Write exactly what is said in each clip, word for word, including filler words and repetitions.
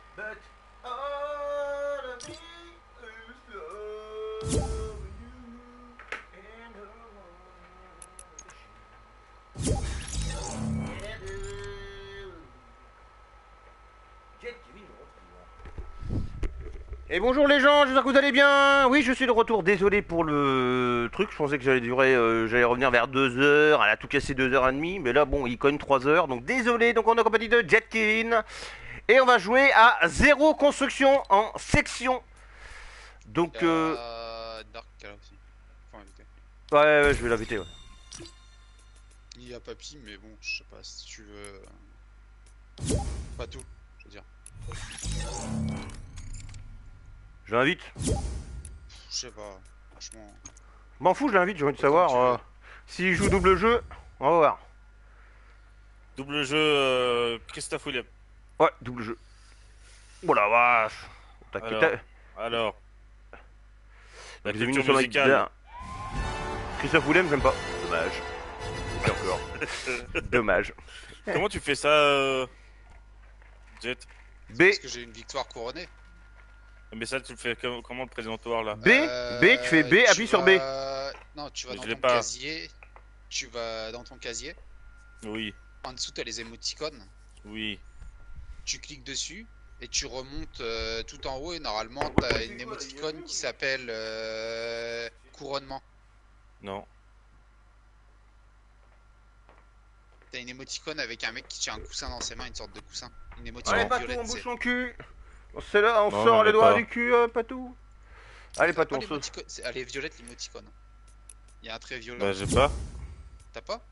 But all of me is loving you and the one that you Jet Kevin, et bonjour les gens, j'espère que vous allez bien. Oui, je suis de retour, désolé pour le truc, je pensais que j'allais durer, euh, j'allais revenir vers deux heures, elle a tout cassé deux heures trente, mais là bon, il cogne trois heures, donc désolé, donc on est en compagnie de Jet Kevin, et on va jouer à zéro construction en section. Donc Il y a euh... Dark là aussi. Faut inviter. Ouais, ouais, je vais l'inviter, ouais. Il y a Papy, mais bon, je sais pas si tu veux. Pas tout, je veux dire. Je l'invite. Je sais pas, franchement. M'en fous, je l'invite, j'ai envie de savoir euh, s'il joue double jeu, on va voir. Double jeu euh, Christophe Willem. Ouais, double jeu. Oh la vache. Alors, alors. La Vous avez mis culture sur ma musicale. guitare. Christophe Willem, j'aime pas. Dommage. Et encore. Dommage. Comment tu fais ça, euh... Jet? B. Parce que j'ai une victoire couronnée. Mais ça, tu le fais comme- comment le présentoir là? B, B, tu fais B, appuie sur B. vas... Non, tu vas Mais dans je l'ai ton pas. casier. Tu vas dans ton casier. Oui, En dessous, t'as les émoticônes. oui. Tu cliques dessus. Et tu remontes euh, tout en haut. Et normalement, t'as une émoticône qui s'appelle euh, couronnement. Non. T'as une émoticône avec un mec qui tient un coussin dans ses mains, une sorte de coussin. Une émoticône Allez, Patou, violette. on bouge c'est- son cul. C'est là, on Non, sort j'en les ai doigts pas. du cul, euh, Patou. Allez, T'as Patou, pas on se... l'émoticône- c'est- Elle est violette l'émoticône. Il y a un trait violet. Bah, j'ai pas. T'as pas?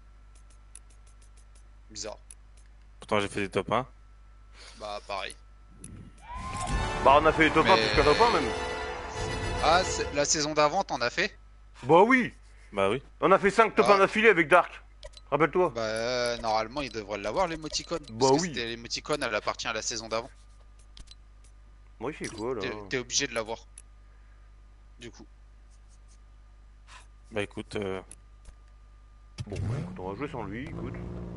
Bizarre. Pourtant, j'ai fait des top un. Bah pareil. Bah, on a fait les top un Mais- plus qu'un top un même. Ah, c'est- la saison d'avant, t'en as fait? Bah oui. Bah oui. On a fait cinq top Ah. un d'affilée avec Dark. Rappelle-toi. Bah euh, normalement, il devrait l'avoir l'émoticône. Bah Parce que oui. c'était l'émoticône, elle appartient à la saison d'avant. Moi, il fait quoi, là? T'es t'es obligé de l'avoir. Du coup. Bah écoute, euh... Bon, bah, écoute, on va jouer sans lui, écoute.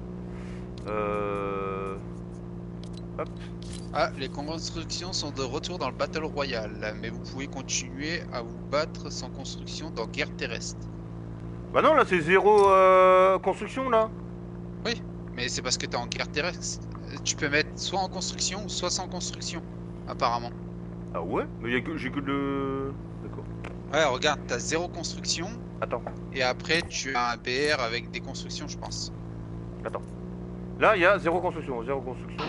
Euh... Hop. Ah, les constructions sont de retour dans le Battle Royale. Mais vous pouvez continuer à vous battre sans construction dans Guerre Terrestre. Bah non, là, c'est zéro euh, construction, là. Mais c'est parce que t'es en Guerre Terrestre. Euh, Tu peux mettre soit en construction ou soit sans construction. Apparemment. Ah ouais? Mais y a que, j'ai que le... D'accord. Ouais, regarde, t'as zéro construction. Attends, Et après, tu as un B R avec des constructions, je pense. attends. Là, il y a zéro construction, zéro construction.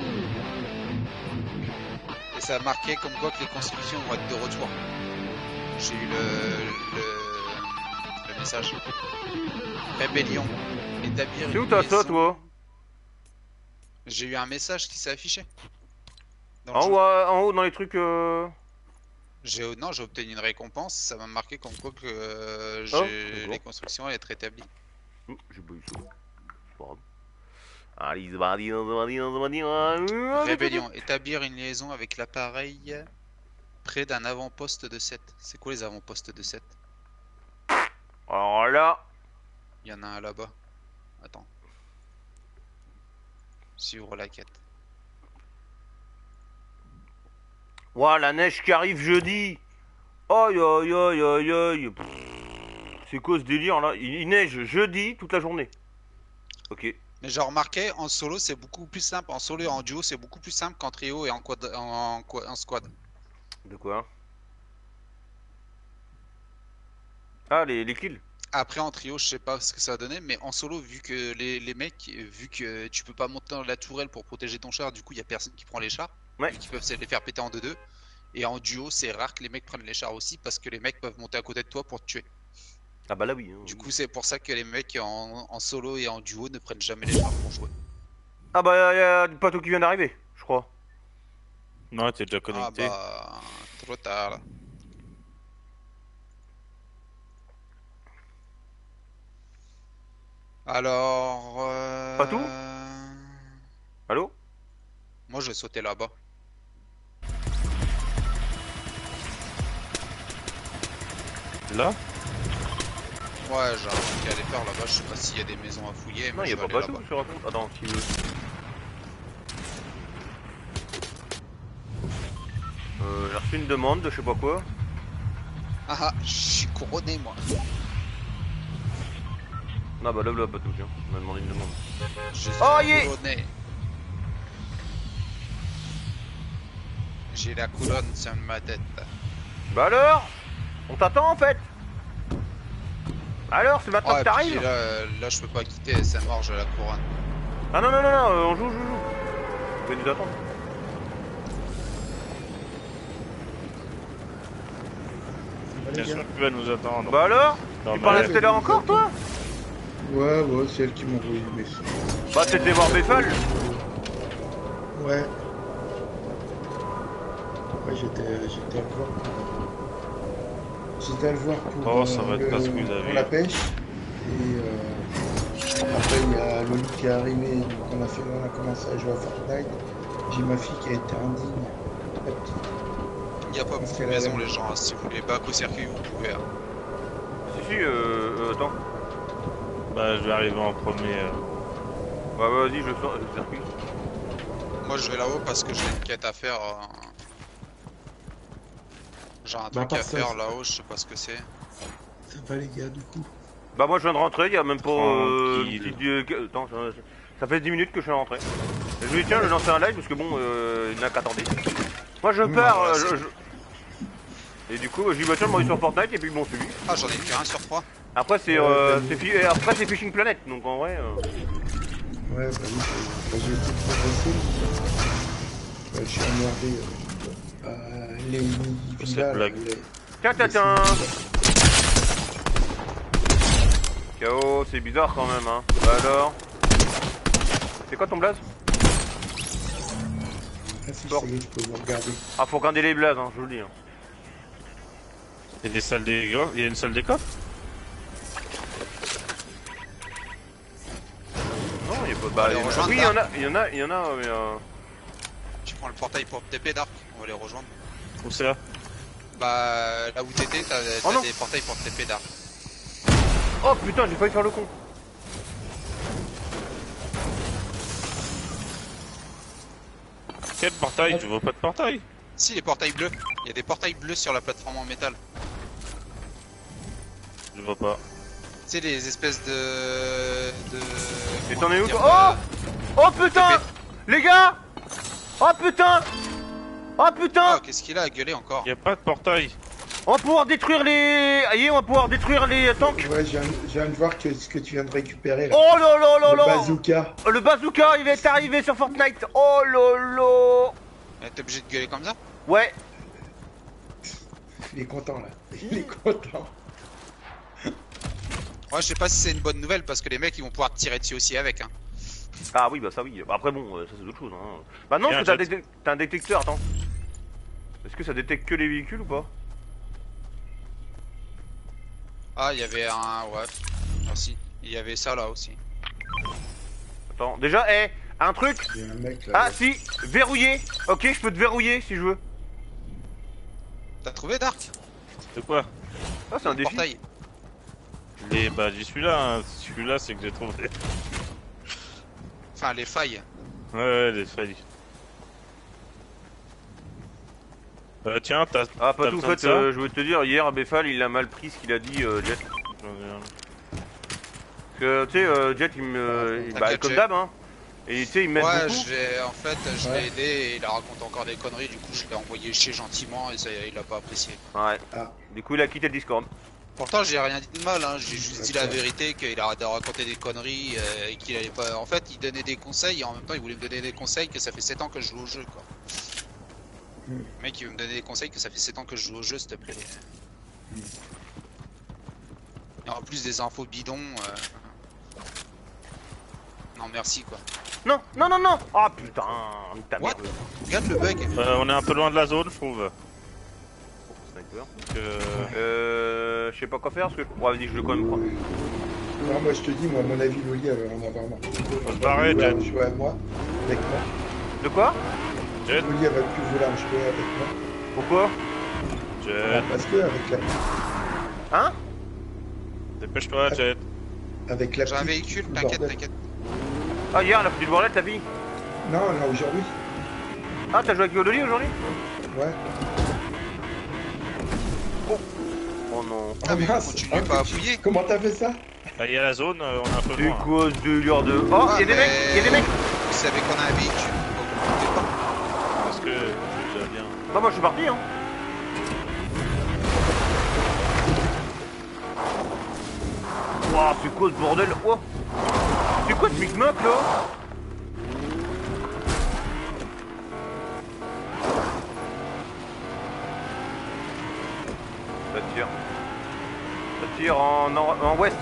Et ça a marqué comme quoi que les constructions vont être de retour. J'ai eu le, le, le message. Rébellion. Établir C'est où une t'as ça, liaison. toi? J'ai eu un message qui s'est affiché. Dans le En jeu. haut, euh, en haut, dans les trucs... Euh... J'ai non, j'ai obtenu une récompense. Ça m'a marqué comme quoi que euh, Oh, j'ai- d'accord. les constructions allaient être établies. Hum, j'ai pas eu ça. C'est pas grave. Allez, c'est parti, c'est parti, c'est parti, c'est parti. Rébellion. Établir une liaison avec l'appareil près d'un avant-poste de sept. C'est quoi les avant-postes de sept? Alors là... Il y en a un là-bas. Attends. Suivre la quête. Ouah, la neige qui arrive jeudi. Aïe, aïe, aïe, aïe, aïe. Pff, c'est quoi ce délire, là? Il, il neige jeudi, toute la journée. Ok. Mais j'ai remarqué, en solo c'est beaucoup plus simple. En solo et en duo c'est beaucoup plus simple qu'en trio et en, quad... en... en- en squad. De quoi? Ah, les, les kills. Après en trio je sais pas ce que ça va donner, mais en solo vu que les, les mecs, vu que tu peux pas monter dans la tourelle pour protéger ton char, du coup il y a personne qui prend les chars. Ouais. Vu qu'ils peuvent se les faire péter en deux deux. Et en duo c'est rare que les mecs prennent les chars aussi parce que les mecs peuvent monter à côté de toi pour te tuer. Ah bah là oui. Hein, Du oui. coup c'est pour ça que les mecs en, en solo et en duo ne prennent jamais les chars pour jouer. Ah bah il y a du pato qui vient d'arriver, je crois. non, t'es déjà Ah connecté. bah trop tard. Alors. Euh... Pas tout Allô? Moi je vais sauter là-bas. Là? Ouais, j'ai un truc à aller faire là-bas. Je sais pas s'il y a des maisons à fouiller. Non, Mais il y a je pas vais aller pato, là-bas. je te raconte. Attends, si... fait une demande de je sais pas quoi. Ah ah, je suis couronné moi. Non bah là là pas tout bien. On m'a demandé une demande. Je suis Oh, yeah. couronné. J'ai la couronne sur ma tête. Bah alors, on t'attend en fait. Alors c'est maintenant Oh, que et puis t'arrives. là, là je peux pas quitter, ça mort, j'ai la couronne. Ah non non non non, euh, on joue joue joue. Vous pouvez nous attendre. Bien sûr que tu vas nous attendre. Bah alors, Non, tu mais- parles à Stella encore toi? Ouais, ouais, c'est elle qui m'a envoyé le message. Bah c'était voir Beffal. Ouais. Ouais, j'étais j'étais à le voir pour... J'étais à le voir pour, Oh, ça va être le- pas ce que vous avez. pour la pêche. Et euh, après, il y a Loli qui est arrivé. Donc on a, fait, on a commencé à jouer à Fortnite. J'ai ma fille qui a été indigne. La petite. Il n'y a pas Parce beaucoup de qu'elle a- maisons les gens, hein. Si vous voulez back au circuit vous pouvez. Hein. Si si, euh, euh attends. Bah, je vais arriver en premier. euh. Bah bah, vas-y, je sors le circuit. Moi je vais là-haut parce que j'ai une quête à faire. euh, J'ai un Bah, truc par à ça, faire c'est- là-haut, je sais pas ce que c'est. Ça va les gars, du coup. Bah moi je viens de rentrer, il y a même pas... Euh, Tranquille. une petite, euh, attends, ça, ça fait dix minutes que je suis rentré. Je me dis tiens, je vais lancer un live parce que bon, euh, il n'y en a qu'attendez. Moi je Oui, pars, bah, euh, c'est- je, je- Et du coup, je dis bah tiens, je vais sur Fortnite et puis bon, c'est lui. Ah j'en ai qu'un sur trois. Après c'est Ouais, euh, t'as c'est vu. fi- après c'est Fishing Planet, donc en vrai... Euh... Ouais, bah oui, c'est- bah, j'ai essayé de progresser. Bah, je suis emmerdé. Euh, euh, les Cette villas, blague. les- Tiens, tiens, les- tiens. K O, c'est bizarre quand même, hein. Bah alors. C'est quoi ton blaze? Ah si, Bon. ça y est, je peux vous regarder. Ah, faut regarder les blazes, hein, je vous le dis. Hein. Il y a des salles des gars, il y a une salle des coffres. Non, il y a pas de... Bah, Allez, il y en a- rejoindre, oui, il y en là. a, il y en a, il y en a, mais euh... Tu prends le portail pour T P Dark, on va les rejoindre. Où c'est là? Bah là où t'étais, t'as Oh t'as non. des portails pour T P Dark. Oh putain, j'ai failli faire le con. Quel portail? Tu vois pas de portail? Si les portails bleus, il y a des portails bleus sur la plateforme en métal. Je vois pas. Tu sais les espèces de... de... Et comment t'en es où dire, toi? de- Oh Oh putain. Les gars. Oh putain. Oh Oh, putain. qu'est-ce qu'il a à gueuler encore? Il y a pas de portail. On va pouvoir détruire les... Aïe, on va pouvoir détruire les tanks. Ouais, je viens, je viens de voir que ce que tu viens de récupérer là. Oh là là là le là. bazooka. Le bazooka, il va être arrivé sur Fortnite. Oh lolo. Eh, T'es obligé de gueuler comme ça? Ouais. Il est content là. Il est content. Ouais, je sais pas si c'est une bonne nouvelle parce que les mecs ils vont pouvoir te tirer dessus aussi avec. Hein. Ah oui, bah ça oui. Bah, après bon, euh, ça c'est autre chose. Hein. Bah non, Bien, parce que t'as Jet. détec- t'as un détecteur, attends. Est-ce que ça détecte que les véhicules ou pas? Ah, il y avait un... Ouais, merci. Il y avait ça là aussi. Attends, déjà, eh, un truc. Il y a un mec là. Ah si, verrouillé. Ok, je peux te verrouiller si je veux. T'as trouvé Dark? C'est quoi? Ah, c'est un Le défi. portail. Les... Bah, j'y suis là. Hein. Si je suis là, c'est que j'ai trouvé. Enfin, les failles. Ouais, ouais, les failles. Euh, tiens, t'as. Ah, pas t'as tout, en besoin de fait, ça euh, je veux te dire, hier, Beffal, il a mal pris ce qu'il a dit, euh, Jet. J'en ai un. Parce que, tu sais, euh, Jet, il me... il- Bah, T'inquiète, comme Jet. d'hab, hein. Et tu sais, il m'aide Ouais, beaucoup. j'ai en fait, je Ouais. l'ai aidé et il a raconté encore des conneries. Du coup, je l'ai envoyé chez gentiment et ça, il a pas apprécié. Ouais. Ah. Du coup, il a quitté le Discord. Pourtant, j'ai rien dit de mal, hein. J'ai juste dit la vérité qu'il arrête de raconter des conneries euh, et qu'il allait pas. En fait, il donnait des conseils et en même temps, il voulait me donner des conseils que ça fait sept ans que je joue au jeu, quoi. Mm. Le mec, il veut me donner des conseils que ça fait sept ans que je joue au jeu, s'il te plaît. Mm. Et en plus des infos bidons. euh, Non, merci, quoi. Non, non, non, non. Ah, putain, ta What? merde. Regarde le bug. Euh, on est un peu loin de la zone, je trouve. Sniper. Donc, euh... Euh... Je sais pas quoi faire, parce que... Ouais, vas-y, je vais quand même prendre. Non, moi je te dis, moi, à mon avis, Loli elle va en avoir marre. Faut se barrer, Elle va Jet. vouloir jouer à moi, avec moi. De quoi? Jet, Loli elle va plus vouloir jouer avec moi. Pourquoi? Jet. Parce que avec la, Hein? Dépêche-toi, Jet. avec la J'ai un petite, véhicule, tout le t'inquiète, bordel. t'inquiète. Ah, hier, la petite bordette, t'as vu? Non, non, aujourd'hui. Ah, t'as joué avec Yodoli aujourd'hui? Ouais. Oh non. Ah, mais mince. continuez Ah, pas à tu- fouiller. Comment t'as fait ça? Bah, il y a la zone, euh, on est un peu C'est loin. quoi ce délire de... Oh, Ah, y'a des mais- mecs, y'a des mecs. Vous savez qu'on a un véhicule, vous comptez pas. Parce que je vais bien. Bah moi je suis parti hein. Wouah, c'est quoi ce bordel? Oh. C'est quoi ce micmac là? Ça tire. Ça tire en, nord- en ouest.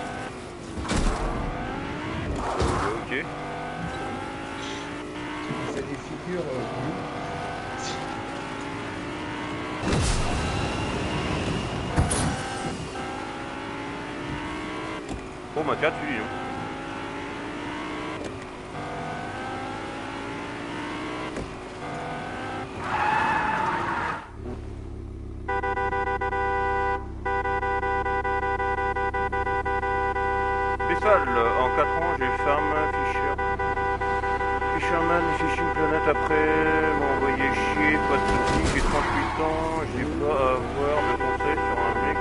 Ok. Tu me fais des figures. euh, oui. Bon bah tiens, tu dis non. Spécial, en quatre ans j'ai Farm Fisher. Fisherman et Fishing Planet après m'a envoyé chier, pas de soucis, j'ai trente-huit ans, j'ai pas à avoir de conseils sur un mec.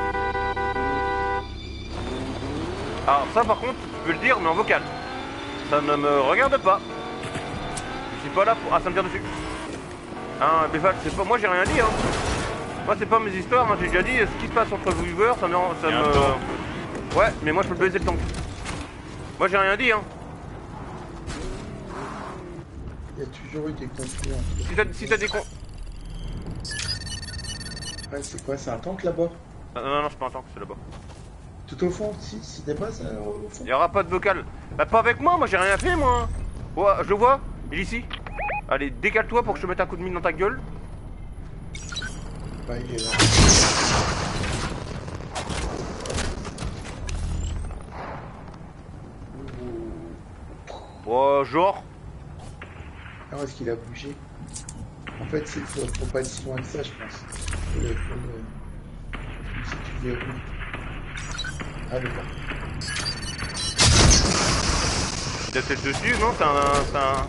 Alors ça par contre, tu peux le dire mais en vocal. Ça ne me regarde pas. Je suis pas là pour... Ah ça me tire dessus. Hein, Béfal, c'est pas... Moi j'ai rien dit hein. Moi c'est pas mes histoires, moi j'ai déjà dit ce qui se passe entre vous viewers, ça me... Ça Il y a un me... tank. Ouais, mais moi je peux baiser le tank. Moi j'ai rien dit hein. Il y a toujours eu des conflits entre. Si t'as si t'as des con... Ouais, c'est quoi? C'est un tank là-bas? Ah, non, non, c'est pas un tank, c'est là-bas. Tout au fond? Si, si t'es pas ça, au fond? Il y aura pas de vocal. Bah pas avec moi, moi j'ai rien fait moi. Ouais, je le vois, il est ici. Allez, décale-toi pour que je te mette un coup de mine dans ta gueule. Bah, il est là. Ouais, genre. Alors, est-ce qu'il a bougé? En fait, c'est faut, faut pas être si loin que ça, je pense. Faut le- faut le- Si tu verrouilles. Ah, d'accord. Il a peut-être dessus, non? C'est un, c'est un...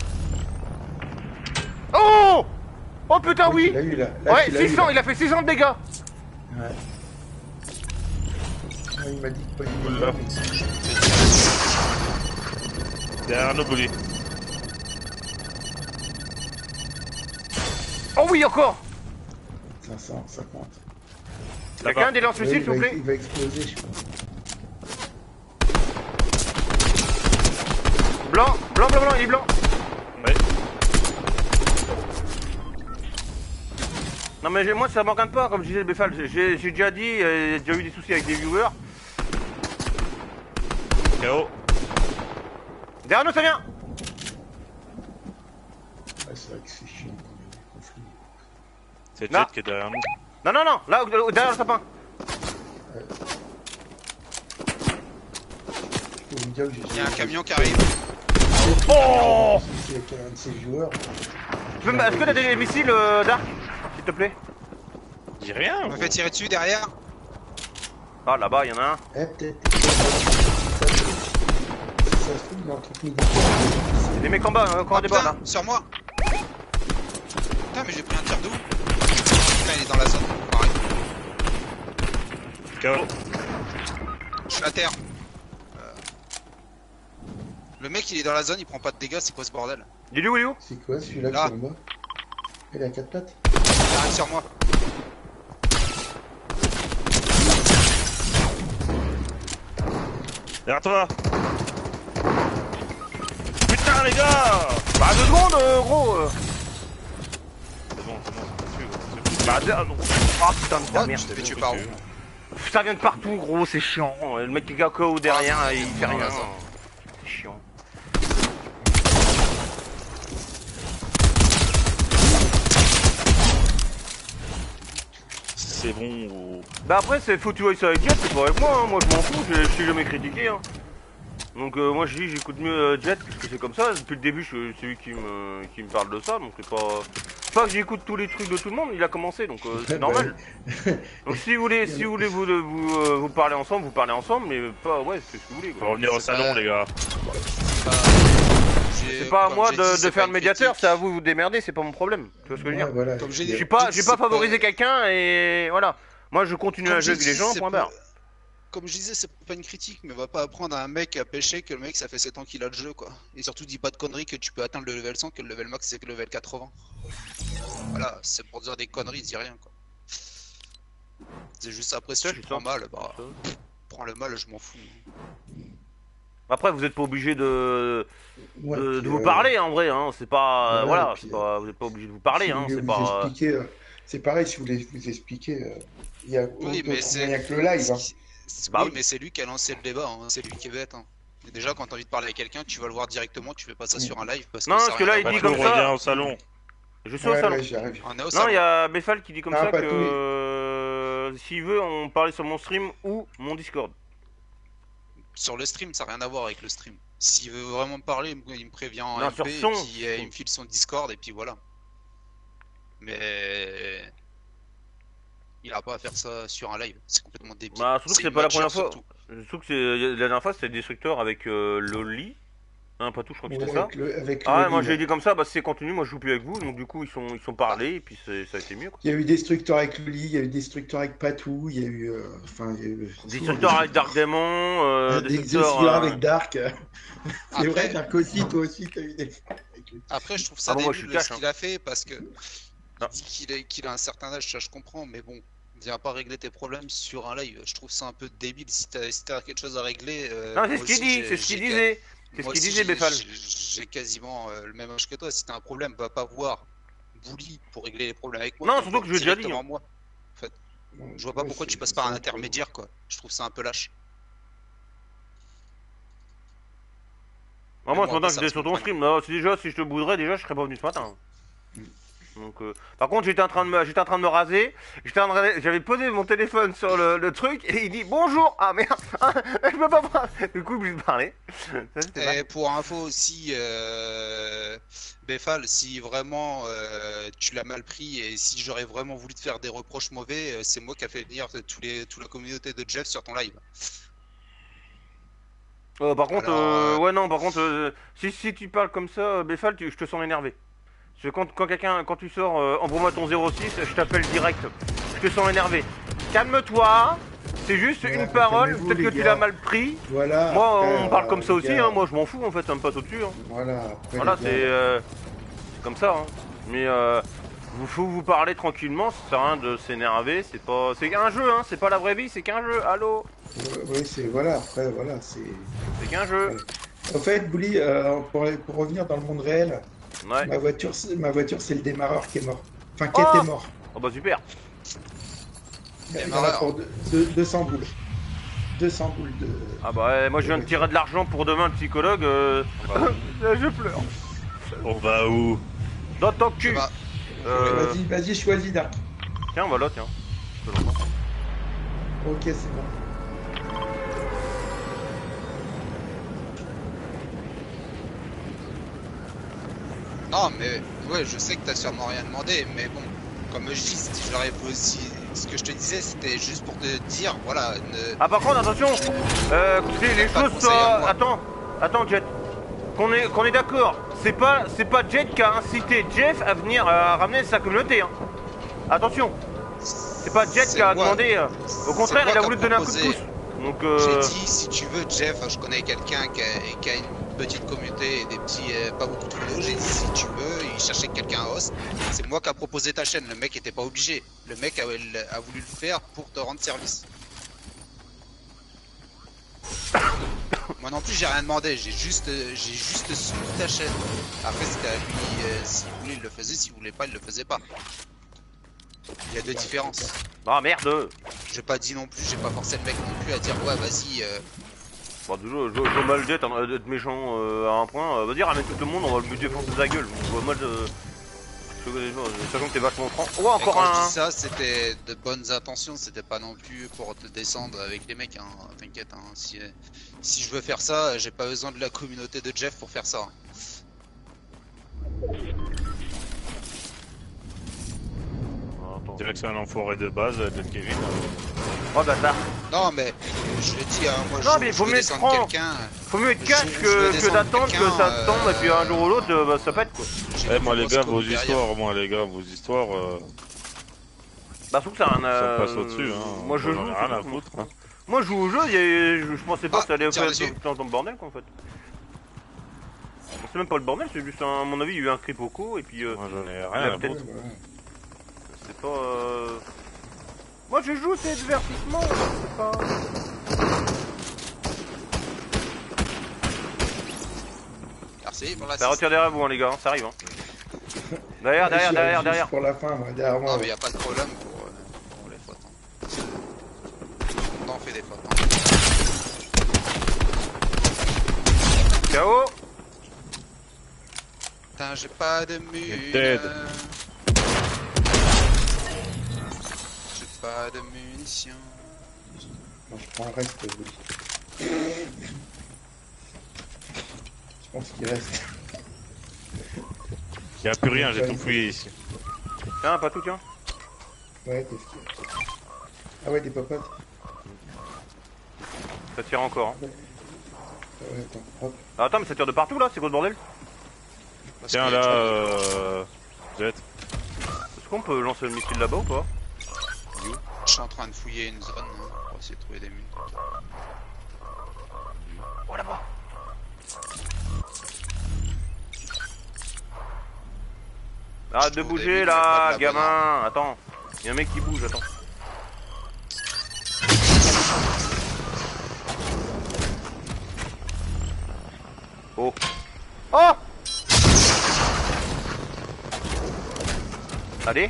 Oh! Oh putain oui! Il a eu là. Là, Ouais, tu l'as eu, six cents, là. il a fait six cents de dégâts. Ouais. Ah, il m'a dit que pas il Oula. est là, mais... Derrière nos boulets. Oh oui, encore! cinq cent cinquante. Quelqu'un des lance Oui, missiles il, s'il vous va, plaît? il va exploser, je pense. Blanc, blanc, blanc, blanc, il est blanc. Ouais. Non mais j'ai- moi ça m'organe pas, comme je disais Béfal, j'ai j'ai déjà dit, euh, j'ai déjà eu des soucis avec des viewers. K O. Derrière nous ça vient! Ouais, c'est vrai que c'est chiant quand il y a des conflits. C'est Là. Jet qui est derrière nous. Non, non, non, là, au- au- derrière le sapin. Je peux vous dire que j'ai... Il y a un camion qui arrive. Oh! Si c'est un de ses joueurs... Tu peux me- Est-ce que t'as des missiles, euh, Dark? S'il te plaît. Dis rien. On me gros. fait tirer dessus derrière. Ah, là-bas, il y en a un. Eh, peut-être... Si ça se trouve, il est en truc militaire. Il y a des mecs en bas, euh, encore Oh, des bas putain, là. sur moi. Putain, mais j'ai pris un tir d'où? Putain, il est dans la zone. Pareil. K O. Je suis à terre. Euh, Le mec, il est dans la zone, il prend pas de dégâts, c'est quoi ce bordel? Il est où, il est où? C'est quoi celui-là qui Là. est en bas? Il a quatre pattes. Il arrive sur moi. Derrière toi. Putain les gars. Bah, deux secondes, euh, gros. euh. C'est bon, c'est bon, c'est dessus, gros, c'est dessus. Bah, deux... ah, non. Ah, putain de ta Oh, merde. je t'avais tué par où? Ça vient de partout, gros, c'est chiant. Le mec qui est K O derrière, Ah, il fait dans rien. la zone. C'est chiant. C'est bon. Ou... Bah après c'est faut que tu vois ça avec Jet, c'est pas avec moi, hein. Moi je m'en fous, je je t'ai jamais critiqué hein. Donc euh, moi je dis j'écoute mieux euh, Jet parce que c'est comme ça, depuis le début je- c'est lui qui me, qui me parle de ça, donc c'est pas... C'est pas que j'écoute tous les trucs de tout le monde, il a commencé donc euh, c'est normal. Donc si vous voulez, si vous voulez vous, vous, euh, vous parler ensemble, vous parlez ensemble, mais pas ouais c'est ce que vous voulez Faut quoi. revenir au C'est salon pas- les gars. Bah, j'ai- C'est pas à comme moi j'ai de, dit, de c'est faire pas le une médiateur, critique. c'est à vous de vous démerder, c'est pas mon problème. Tu vois ce que je veux Ouais, dire? voilà. Comme j'ai J'ai dit, pas, j'ai c'est pas pas- favorisé quelqu'un et voilà. Moi, je continue Comme à je jouer avec les dis, gens, c'est point pas- barre. Comme je disais, c'est pas une critique, mais on va pas apprendre à un mec à pêcher que le mec ça fait sept ans qu'il a le jeu quoi. Et surtout dis pas de conneries que tu peux atteindre le level cent, que le level max c'est que le level quatre-vingts. Voilà, c'est pour dire des conneries, dis rien quoi. C'est juste après si Ça, tu j'ai le prends ça. mal, bah prends le mal, je m'en fous. Après, vous êtes pas obligé de, Ouais, de, puis, de vous euh, parler en vrai, hein. C'est pas. ouais, voilà, et puis, c'est pas, vous êtes pas obligé de vous parler, si hein. vous voulez C'est vous pas. expliquer, euh, c'est pareil, si vous voulez vous expliquer, euh, il y a Oui, mais d'autres c'est. moyens que le live. Hein. c'est- Bah oui, oui. mais c'est lui qui a lancé le débat, hein. C'est lui qui est bête. Hein. Et déjà, quand t'as envie de parler avec quelqu'un, tu vas le voir directement, tu fais pas ça Mm. sur un live parce que Non, ça parce a que rien là, à il voir dit avec comme le Patou, ça. reviens au salon. Je suis au Ouais, salon. ouais, j'y arrive. On est au Non, salon. il y a Beffal qui dit comme Non, ça pas que tout, oui. euh, s'il veut, on parlait sur mon stream ou mon Discord. Sur le stream, ça n'a rien à voir avec le stream. S'il veut vraiment me parler, il me, il me prévient en Non, M P sur et son. puis euh, il me file son Discord et puis voilà. Mais il a pas à faire ça sur un live, c'est complètement débile. Bah, surtout que c'est une pas la mature, première fois. surtout. Surtout que c'est la dernière fois, c'était Destructeur avec euh, Loli. Hein, pas tout, je crois que Ouais, c'était ça. avec le, avec Ah ouais, le moi lit, j'ai là. dit comme ça, bah si c'est continu, moi je joue plus avec vous, donc du coup ils sont ils sont parlés et puis c'est- ça a été mieux quoi. Il y a eu Destructor avec Luli, il y a eu Destructor avec Patou, il y a eu. euh, Enfin, il y a eu. Destructeur avec Dark Demon, euh, Des Destructeur. Destructor euh, avec Dark. C'est Après- vrai, Dark aussi, toi aussi, t'as eu des. avec le- Après, je trouve ça Ah bon, moi, je débile suis cash, ce hein. qu'il a fait parce que Ah. il dit qu'il a, qu'il a un certain âge, ça je comprends, mais bon, viens pas régler tes problèmes sur un live. Je trouve ça un peu débile. Si t'as si t'as quelque chose à régler. euh, Non, c'est moi ce qu'il aussi, dit, j'ai- c'est ce qu'il j'ai- disait. C'est ce Moi qu'il aussi, disait, j'ai- Beffal. j'ai- J'ai quasiment euh, le même âge que toi. Si t'as un problème, va pas voir Bully pour régler les problèmes avec moi. Non, va surtout voir que je l'ai déjà dit, directement hein. moi. Je vois pas Ouais, pourquoi c'est- tu passes par un c'est intermédiaire, quoi. Je trouve ça un peu lâche. Ah, moi, Mais ce bon, matin, après, ça j'étais se sur ton comprend. stream. Non, c'est déjà, si je te bouderais, déjà, je serais pas venu ce matin. Mm. Donc, euh, par contre, j'étais en train de me, j'étais en train de me raser. J'étais en train de- j'avais posé mon téléphone sur le, le truc et il dit bonjour. Ah merde, ah, je peux pas prendre. Du coup, obligé de parler. Ça, c'était mal. Et pour info aussi, euh, Beffal, si vraiment euh, tu l'as mal pris et si j'aurais vraiment voulu te faire des reproches mauvais, euh, c'est moi qui a fait venir tous les, toute la communauté de Jeff sur ton live. Euh, par contre, Alors, euh, euh, ouais, non, par contre, euh, si, si tu parles comme ça, euh, Beffal, tu- je te sens énervé. Parce que quand, quand quelqu'un, quand tu sors, euh, envoie-moi ton zéro six, je t'appelle direct. Je te sens énervé. Calme-toi, c'est juste Ouais, une parole, calmez-vous, peut-être que les tu gars. l'as mal pris. Voilà. Moi, après, on parle euh, comme ça les aussi, gars, hein. Moi, je m'en fous, en fait, ça me passe au-dessus. Hein. Voilà, après. Voilà, les gars, c'est euh, c'est comme ça. Hein. Mais euh, vous faut vous parler tranquillement, ça sert à rien de s'énerver. C'est pas, c'est qu'un jeu, hein. C'est pas la vraie vie, c'est qu'un jeu. Allô, euh, Oui, c'est. Voilà, après, voilà, c'est. c'est qu'un jeu. En fait, Bully, euh, pour, pour revenir dans le monde réel, Ouais. ma voiture, c'est- ma voiture, c'est le démarreur qui est mort. Enfin, qui Oh était mort. Oh bah super. Il y en a Démarreur. pour deux- deux- deux cents boules. deux cents boules de. Ah bah ouais, moi je viens de tirer de l'argent pour demain le psychologue. Euh... je pleure. On va où? Dans ton Je cul. sais pas. Euh... Vas-y, vas-y, choisis, Dark. Tiens, voilà, tiens. Je te l'envoie. Ok, c'est bon. Non, mais ouais, je sais que t'as sûrement rien demandé, mais bon, comme je dis, si j'aurais aussi. Ce que je te disais, c'était juste pour te dire, voilà, ne... Ah par contre attention, euh, que les Pas de choses conseil à soient. moi. Attends, attends Jet. Qu'on est, qu'on est d'accord. C'est pas, c'est pas Jet qui a incité Jeff à venir euh, ramener sa communauté. Hein. Attention. C'est pas Jet C'est qui a moi- demandé. euh, Au c'est contraire, moi il a qui voulu te donner un coup de proposé. pouce. Donc euh... J'ai dit, si tu veux, Jeff, je connais quelqu'un qui a, qui a une petite communauté et des petits, euh, pas beaucoup de follow. J'ai dit, si tu veux, il cherchait quelqu'un à host. C'est moi qui a proposé ta chaîne. Le mec était pas obligé. Le mec a, a voulu le faire pour te rendre service. Moi non plus, j'ai rien demandé. J'ai juste, euh, j'ai juste suivi ta chaîne. Après, c'était à lui. Euh, s'il voulait, il le faisait. S'il voulait pas, il le faisait pas. Il y a deux différences. Ah merde. J'ai pas dit non plus, j'ai pas forcé le mec non plus à dire ouais vas-y. Euh... Bon déjà, je, je vois mal Jet hein, d'être méchant euh, à un point. Euh, Vas-y ramène tout le monde, on va le buter foncer sa gueule. Je vois mal de. Je vois déjà, sachant que t'es vachement franc. Oh Et encore quand un. je dis ça, c'était de bonnes intentions, c'était pas non plus pour te descendre avec les mecs. Hein. T'inquiète. Hein. Si, euh, si je veux faire ça, j'ai pas besoin de la communauté de Jeff pour faire ça. Hein. Attends. Dirais que c'est un enfoiré de base, de Kevin. Oh bâtard. Non mais je le dis, hein, moi Non, je, mais je faut veux mieux être descendre franc. quelqu'un. Faut mieux être Je- cash je vais que, que descendre d'attendre que quelqu'un, ça tombe euh, et puis un jour ou l'autre euh, bah, ça pète quoi. j'ai Eh, moi une les grosse gars, com vos derrière. histoires, moi les gars, vos histoires. Euh... Bah, je trouve que c'est un. Ça Euh... passe au-dessus, hein. Moi, je J'en joue. ai rien à c'est- foutre. Moi, je joue au jeu, y a- je, je pensais pas Ah, que ça allait tiens, faire vas-y. dans, dans le bordel, quoi, en fait. C'est même pas le bordel, c'est juste, un- à mon avis, il y a eu un quiproquo, et puis. Euh, Moi, j'en ai il a rien à peut-être- foutre. Ouais, ouais. C'est pas. Euh... Moi, je joue, c'est divertissement, c'est pas. Merci pour la Ça retire derrière vous, hein, les gars, hein, ça arrive. Hein. Derrière, derrière, Je suis derrière, juste derrière. Pour la fin, moi, derrière moi. Non, mais ouais. y a pas de problème pour, euh, pour les fautes. Hein. On en fait des fautes. Hein. K O. Putain, j'ai pas de mine. You're dead. J'ai pas de munitions. Bon, je prends le reste. Oui. Je pense qu'il reste. Y'a plus rien, j'ai tout fouillé ici. Tiens, pas tout, tiens. Ouais, qu'est-ce qu'il y a? Ah ouais, des popotes. Ça tire encore. Hein. Ah ouais, attends, hop. Ah, attends, mais ça tire de partout là, c'est quoi ce bordel? Parce Tiens que, là, tu vois, euh... Jet. Est-ce qu'on peut lancer le missile là-bas ou pas? Je suis en train de fouiller une zone hein, pour essayer de trouver des mines. Oh là-bas. Arrête de Je trouve des bouger mines, mais pas là, de la gamin. Attends, y'a un mec qui bouge, attends. Oh. Oh. Allez.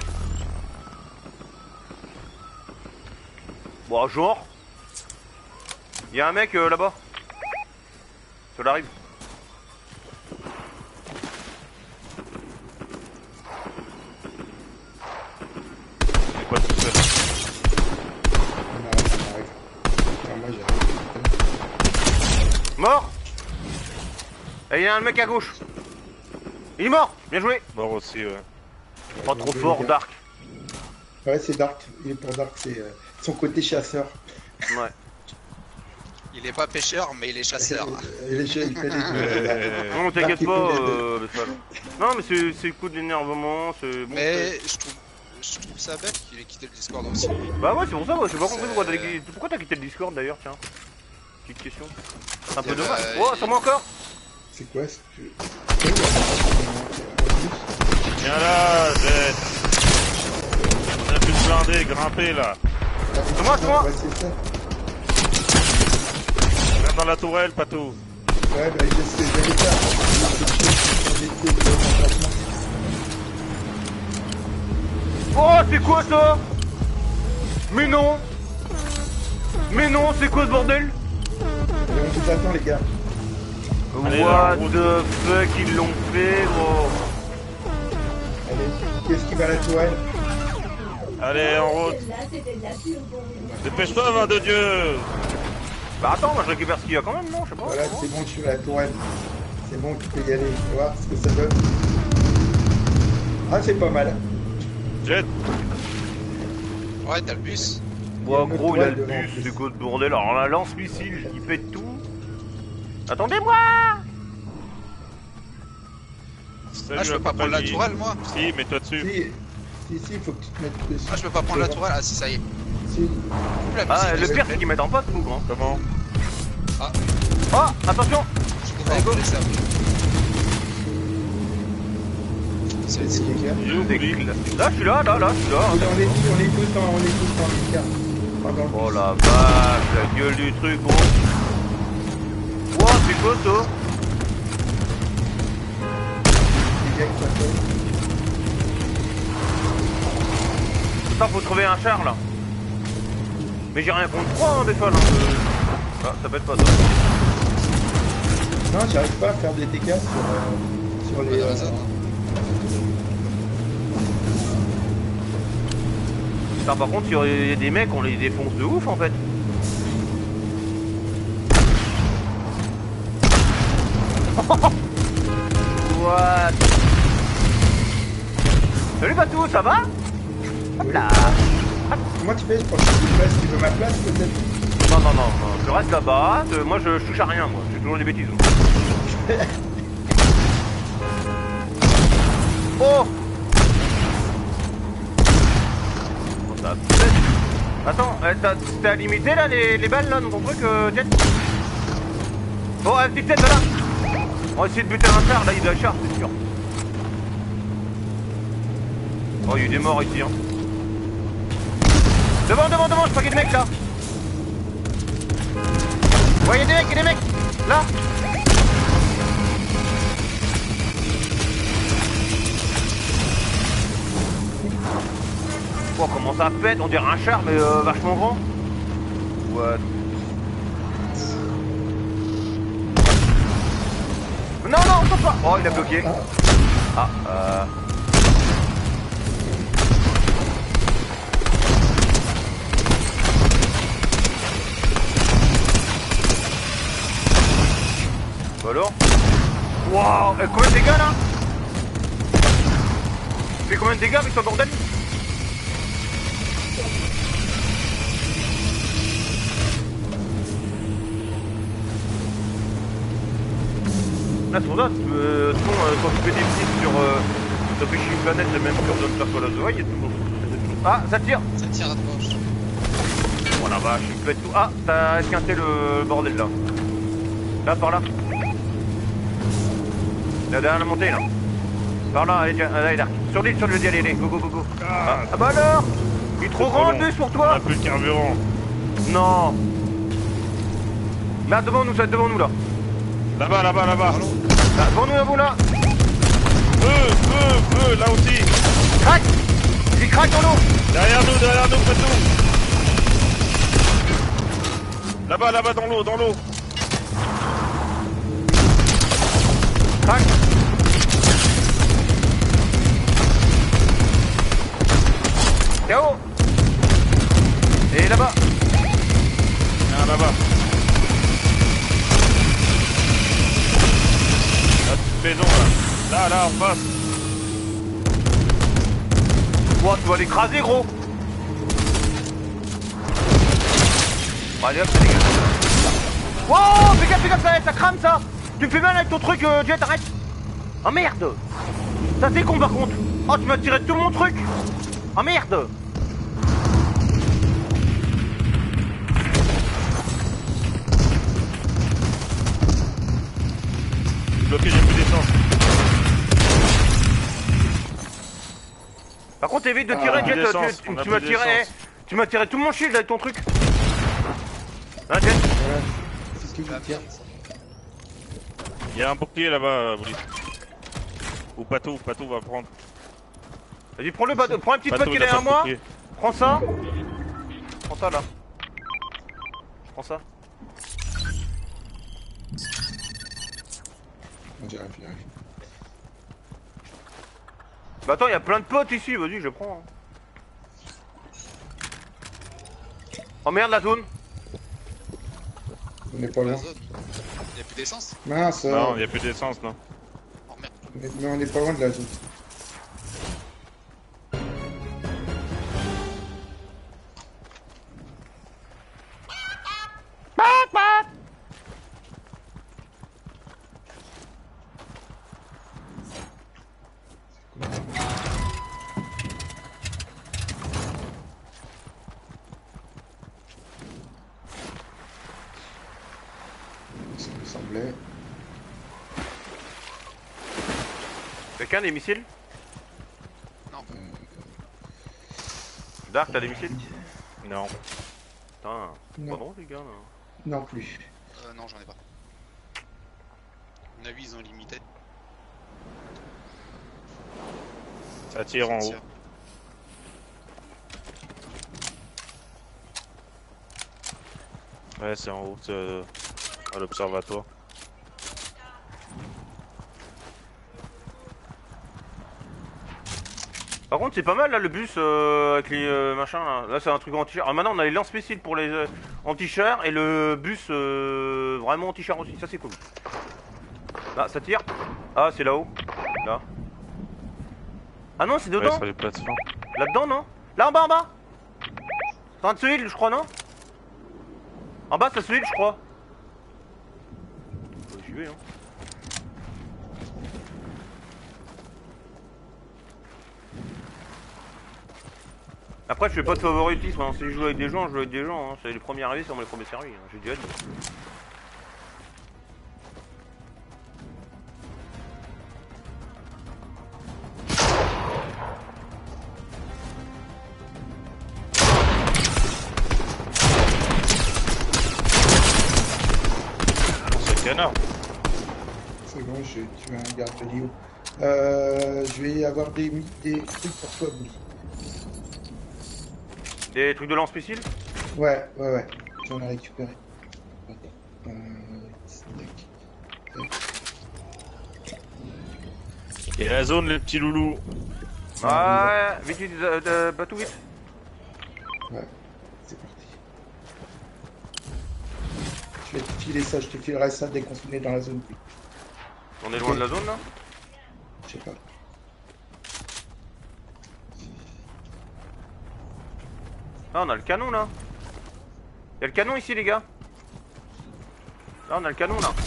Bon, genre. Y'a un mec euh, là-bas. Ça l'arrive. C'est quoi tout ça? On arrive, on arrive. Ah, moi, j'arrive. Mort. Et il y a un mec à gauche. Il est mort. Bien joué. Mort aussi, ouais. Pas trop fort, Dark. Ouais, c'est Dark. Il est pour Dark, c'est euh, son côté chasseur. Ouais. Il est pas pêcheur, mais il est chasseur. Il, est, il fait les deux. Euh, Non, Dark, t'inquiète il pas, fait les deux. euh, Bessal. Non, mais c'est c'est le coup de l'énervement, c'est bon. Mais je trouve, je trouve ça bête qu'il ait quitté le Discord aussi. c'est- Bah ouais, c'est pour ça, moi, j'ai pas compris C'est- pourquoi t'as pourquoi t'as quitté le Discord d'ailleurs, tiens. Petite question. C'est un peu Eh ben, dommage. euh, Oh, il- ça moi encore. C'est quoi ce que... Viens là, Jet. On a pu se blinder, grimper là. C'est moi, c'est moi. Ouais, c'est ça. Viens dans la tourelle, Pato. Ouais, bah, c'est ce que j'allais faire. J'ai été de remplacement. Oh, c'est quoi ça? Mais non. Mais non, c'est quoi ce bordel? Allez, on vous attend, les gars. Allez, What dans la the fuck, ils l'ont fait, gros. Allez, qu'est-ce qui va à la tourelle? Allez, en route. Dépêche-toi, main de Dieu. Bah attends, moi je récupère ce qu'il y a quand même, non? Je sais pas. Voilà, c'est bon, je suis à la tourelle. C'est bon, tu peux y aller. Tu vas voir ce que ça donne. Ah, c'est pas mal. Jet. Ouais, t'as le bus. Ouais, Il y a une gros, il a toile le devant, en bus, plus. c'est quoi ce bordel? Alors la lance-missile, il pète tout. Attendez-moi! Salut, Ah, je peux pas prendre la compagnie. tourelle, moi. Si, mets-toi dessus. Si, si, si, faut que tu te mettes dessus. Ah, je peux pas prendre la tourelle. Ah, si, ça y est. Si. Coupe la Ah, musique, le s'il te pire, plaît. c'est qu'ils mettent en face, nous, grand. Comment? Ah, Oh, attention! je comprends pas ça. C'est C'est les gars. Il est où, Des Bouli? clics, là. Là, je suis là, là, là, je suis là. On est, on est, on est tous dans, on est tous dans les cas. Pas dans le Oh bus. la vache, la gueule du truc, gros. Wow, c'est quoi ça? Les gars qui s'appellent. Putain, faut trouver un char, là. Mais j'ai rien contre toi, hein, des fois, là. Euh, Ah, ça pète pas, ça. Non, j'arrive pas à faire des dégâts sur, euh, sur les. Dans la euh, zone, hein. Putain, par contre, il y a des mecs, on les défonce de ouf, en fait. What? Salut Batou, ça va? Hop là. Comment tu fais pour que tu place, tu veux ma place peut-être? Non, non, non, non, je reste là-bas. euh, Moi, je, je touche à rien, moi. Je fais toujours des bêtises. moi. Oh! Oh, ça a Attends, euh, t'as t'as limité là les, les balles là dans ton truc, euh, Jet? Oh, un petit tête là. On va essayer de buter un char, là il y a un char, c'est sûr. Oh, il y a eu des morts ici, hein. Devant, devant, devant, je crois qu'il y a des mecs là. Ouais, il y a des mecs, il y a des mecs. Là. Oh, comment ça pète? On dirait un char, mais euh, vachement grand. What? Non, non, on peut pas. Oh, il a bloqué. Ah, euh... Bah alors? Waouh, eh, combien de dégâts là? Tu fais combien de dégâts avec ton bordel? Là, c'est pour ça, euh, ton, euh, quand tu fais des clips sur euh, t'as fait une planète, et même sur d'autres personnages de il y a toujours... Ah, ça tire! Ça tire à gauche. Oh la vache, il me pète tout. Ah, t'as esquinté le bordel là. Là, par là. Là, derrière la montée là. Par là, allez, tiens, allez, là. Sur l'île, sur le d'y aller, allez, go, go, go, go. Ah, ah bah alors! Il est trop grand le bus pour On toi! a plus de carburant. Non! Là, devant nous, ça, devant nous là. Là-bas, là-bas, là-bas. Là, devant nous, là, vous là. Feu, feu, feu, là aussi. Crac! Il craque dans l'eau! Derrière nous, derrière nous, près de nous. Là-bas, là-bas, dans l'eau, dans l'eau. Crac! K O! Et là-bas! Ah, là-bas. La petite maison, là. Là, là, en face. Wow, tu vas l'écraser, gros! Bon, allez hop, c'est dégueulasse. Wow, fais gaffe, fais gaffe, ça, ça crame ça! Tu me fais mal avec ton truc, euh, Jet, arrête! Oh merde! Ça c'est con par contre! Oh, tu m'as tiré tout mon truc! Oh merde! Bloqué, j'ai plus d'essence. Par contre, évite de tirer, Ah, Jet, plus tu, d'essence, tu- on a tu m'as plus tiré, d'essence. tu m'as tiré tout mon shield avec ton truc! Hein, Jet? Voilà, c'est ce que je La veux dire. merde, ça. Il y a un bouclier là-bas, Bouli. Ou Pato, Pato va prendre. Vas-y, prends le bateau, prends un petit Pato, pote qui est il a derrière pas de moi, bouclier. prends ça, prends ça là. Prends ça. On dirait, j'arrive. Bah attends, il y a plein de potes ici, vas-y, je prends. hein. Oh merde, la zone. On n'est pas La loin. zone. Il y a plus d'essence? Mince, Non, il euh, n'y a plus d'essence, non. Oh merde. mais mais on n'est pas loin de la zone. Ça me semblait. Quelqu'un a des missiles? Non. Dark, t'as des missiles? Non. Putain, c'est pas Non. drôle les gars là. Non plus. Euh, non, j'en ai pas. À mon avis, ils ont limité. Ça tire en Ça haut. tire. Ouais, c'est en haut, c'est euh, à l'observatoire. Par contre, c'est pas mal là le bus euh, avec les euh, machins là. Là, c'est un truc anti-char. Ah, maintenant, on a les lance-missiles pour les euh, anti-chars et le bus euh, vraiment anti-char aussi. Ça, c'est cool. Là, ça tire. Ah, c'est là-haut. Là. Ah non, c'est Ouais, dedans. sur les plateformes. Là-dedans, non? Là en bas, en bas. C'est un de ce heal, je crois, non? En bas, ça se heal, je crois. Faut j'y vais, hein. Après, je fais pas de favoritisme, hein. Si je joue avec des gens, je joue avec des gens, hein. C'est les premiers arrivés, c'est les premiers servis, hein. J'ai déjà dit. C'est canard. C'est bon, je, tu as un garde de Léo. Euh, je vais avoir des, des trucs pour toi, Bouli. Des trucs de lance-missile? Ouais, ouais, ouais. J'en ai récupéré. Attends. Euh, tac. Tac. Et la zone, les petits loulous. Ah, vite, vite, euh, euh, bah tout vite. Ouais, c'est parti. Je vais te filer ça, je te filerai ça dès qu'on se met dans la zone. On est loin de la zone là? Je sais pas. Ah, on a le canon là. Y'a le canon ici, les gars. Là, on a le canon là.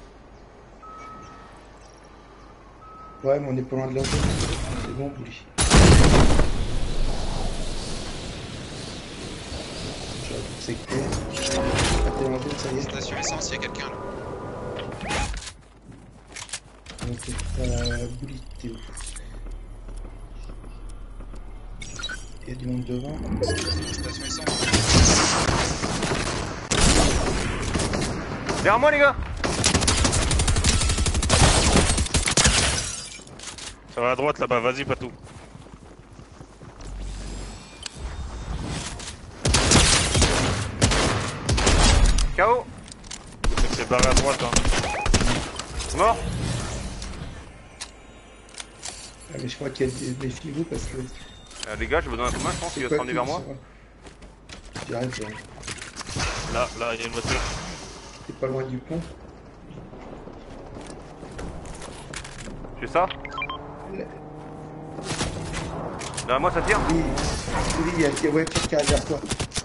Ouais, mais on est pas loin de la zone. C'est bon, Bouli. J'ai tout secté. Ah, t'es dans la zone, ça y est. Station essence, il y a quelqu'un là. Ok, euh, Bouli, t'es où? Il y a du monde devant. Station essence. Derrière moi, les gars. Ça va à droite là-bas, vas-y, Patou. K O. C'est barré à droite, hein. Mort. Ah, mais je crois qu'il y a des méfiez-vous parce que. Euh, les gars, je vous donne un coup de main, je pense qu'il va se rendre vers moi. J'arrive, j'arrive. Là, là, il y a une voiture. T'es pas loin du pont. Je fais ça. Derrière moi, ça tire. Oui, oui, il y a une voiture qui arrive vers toi.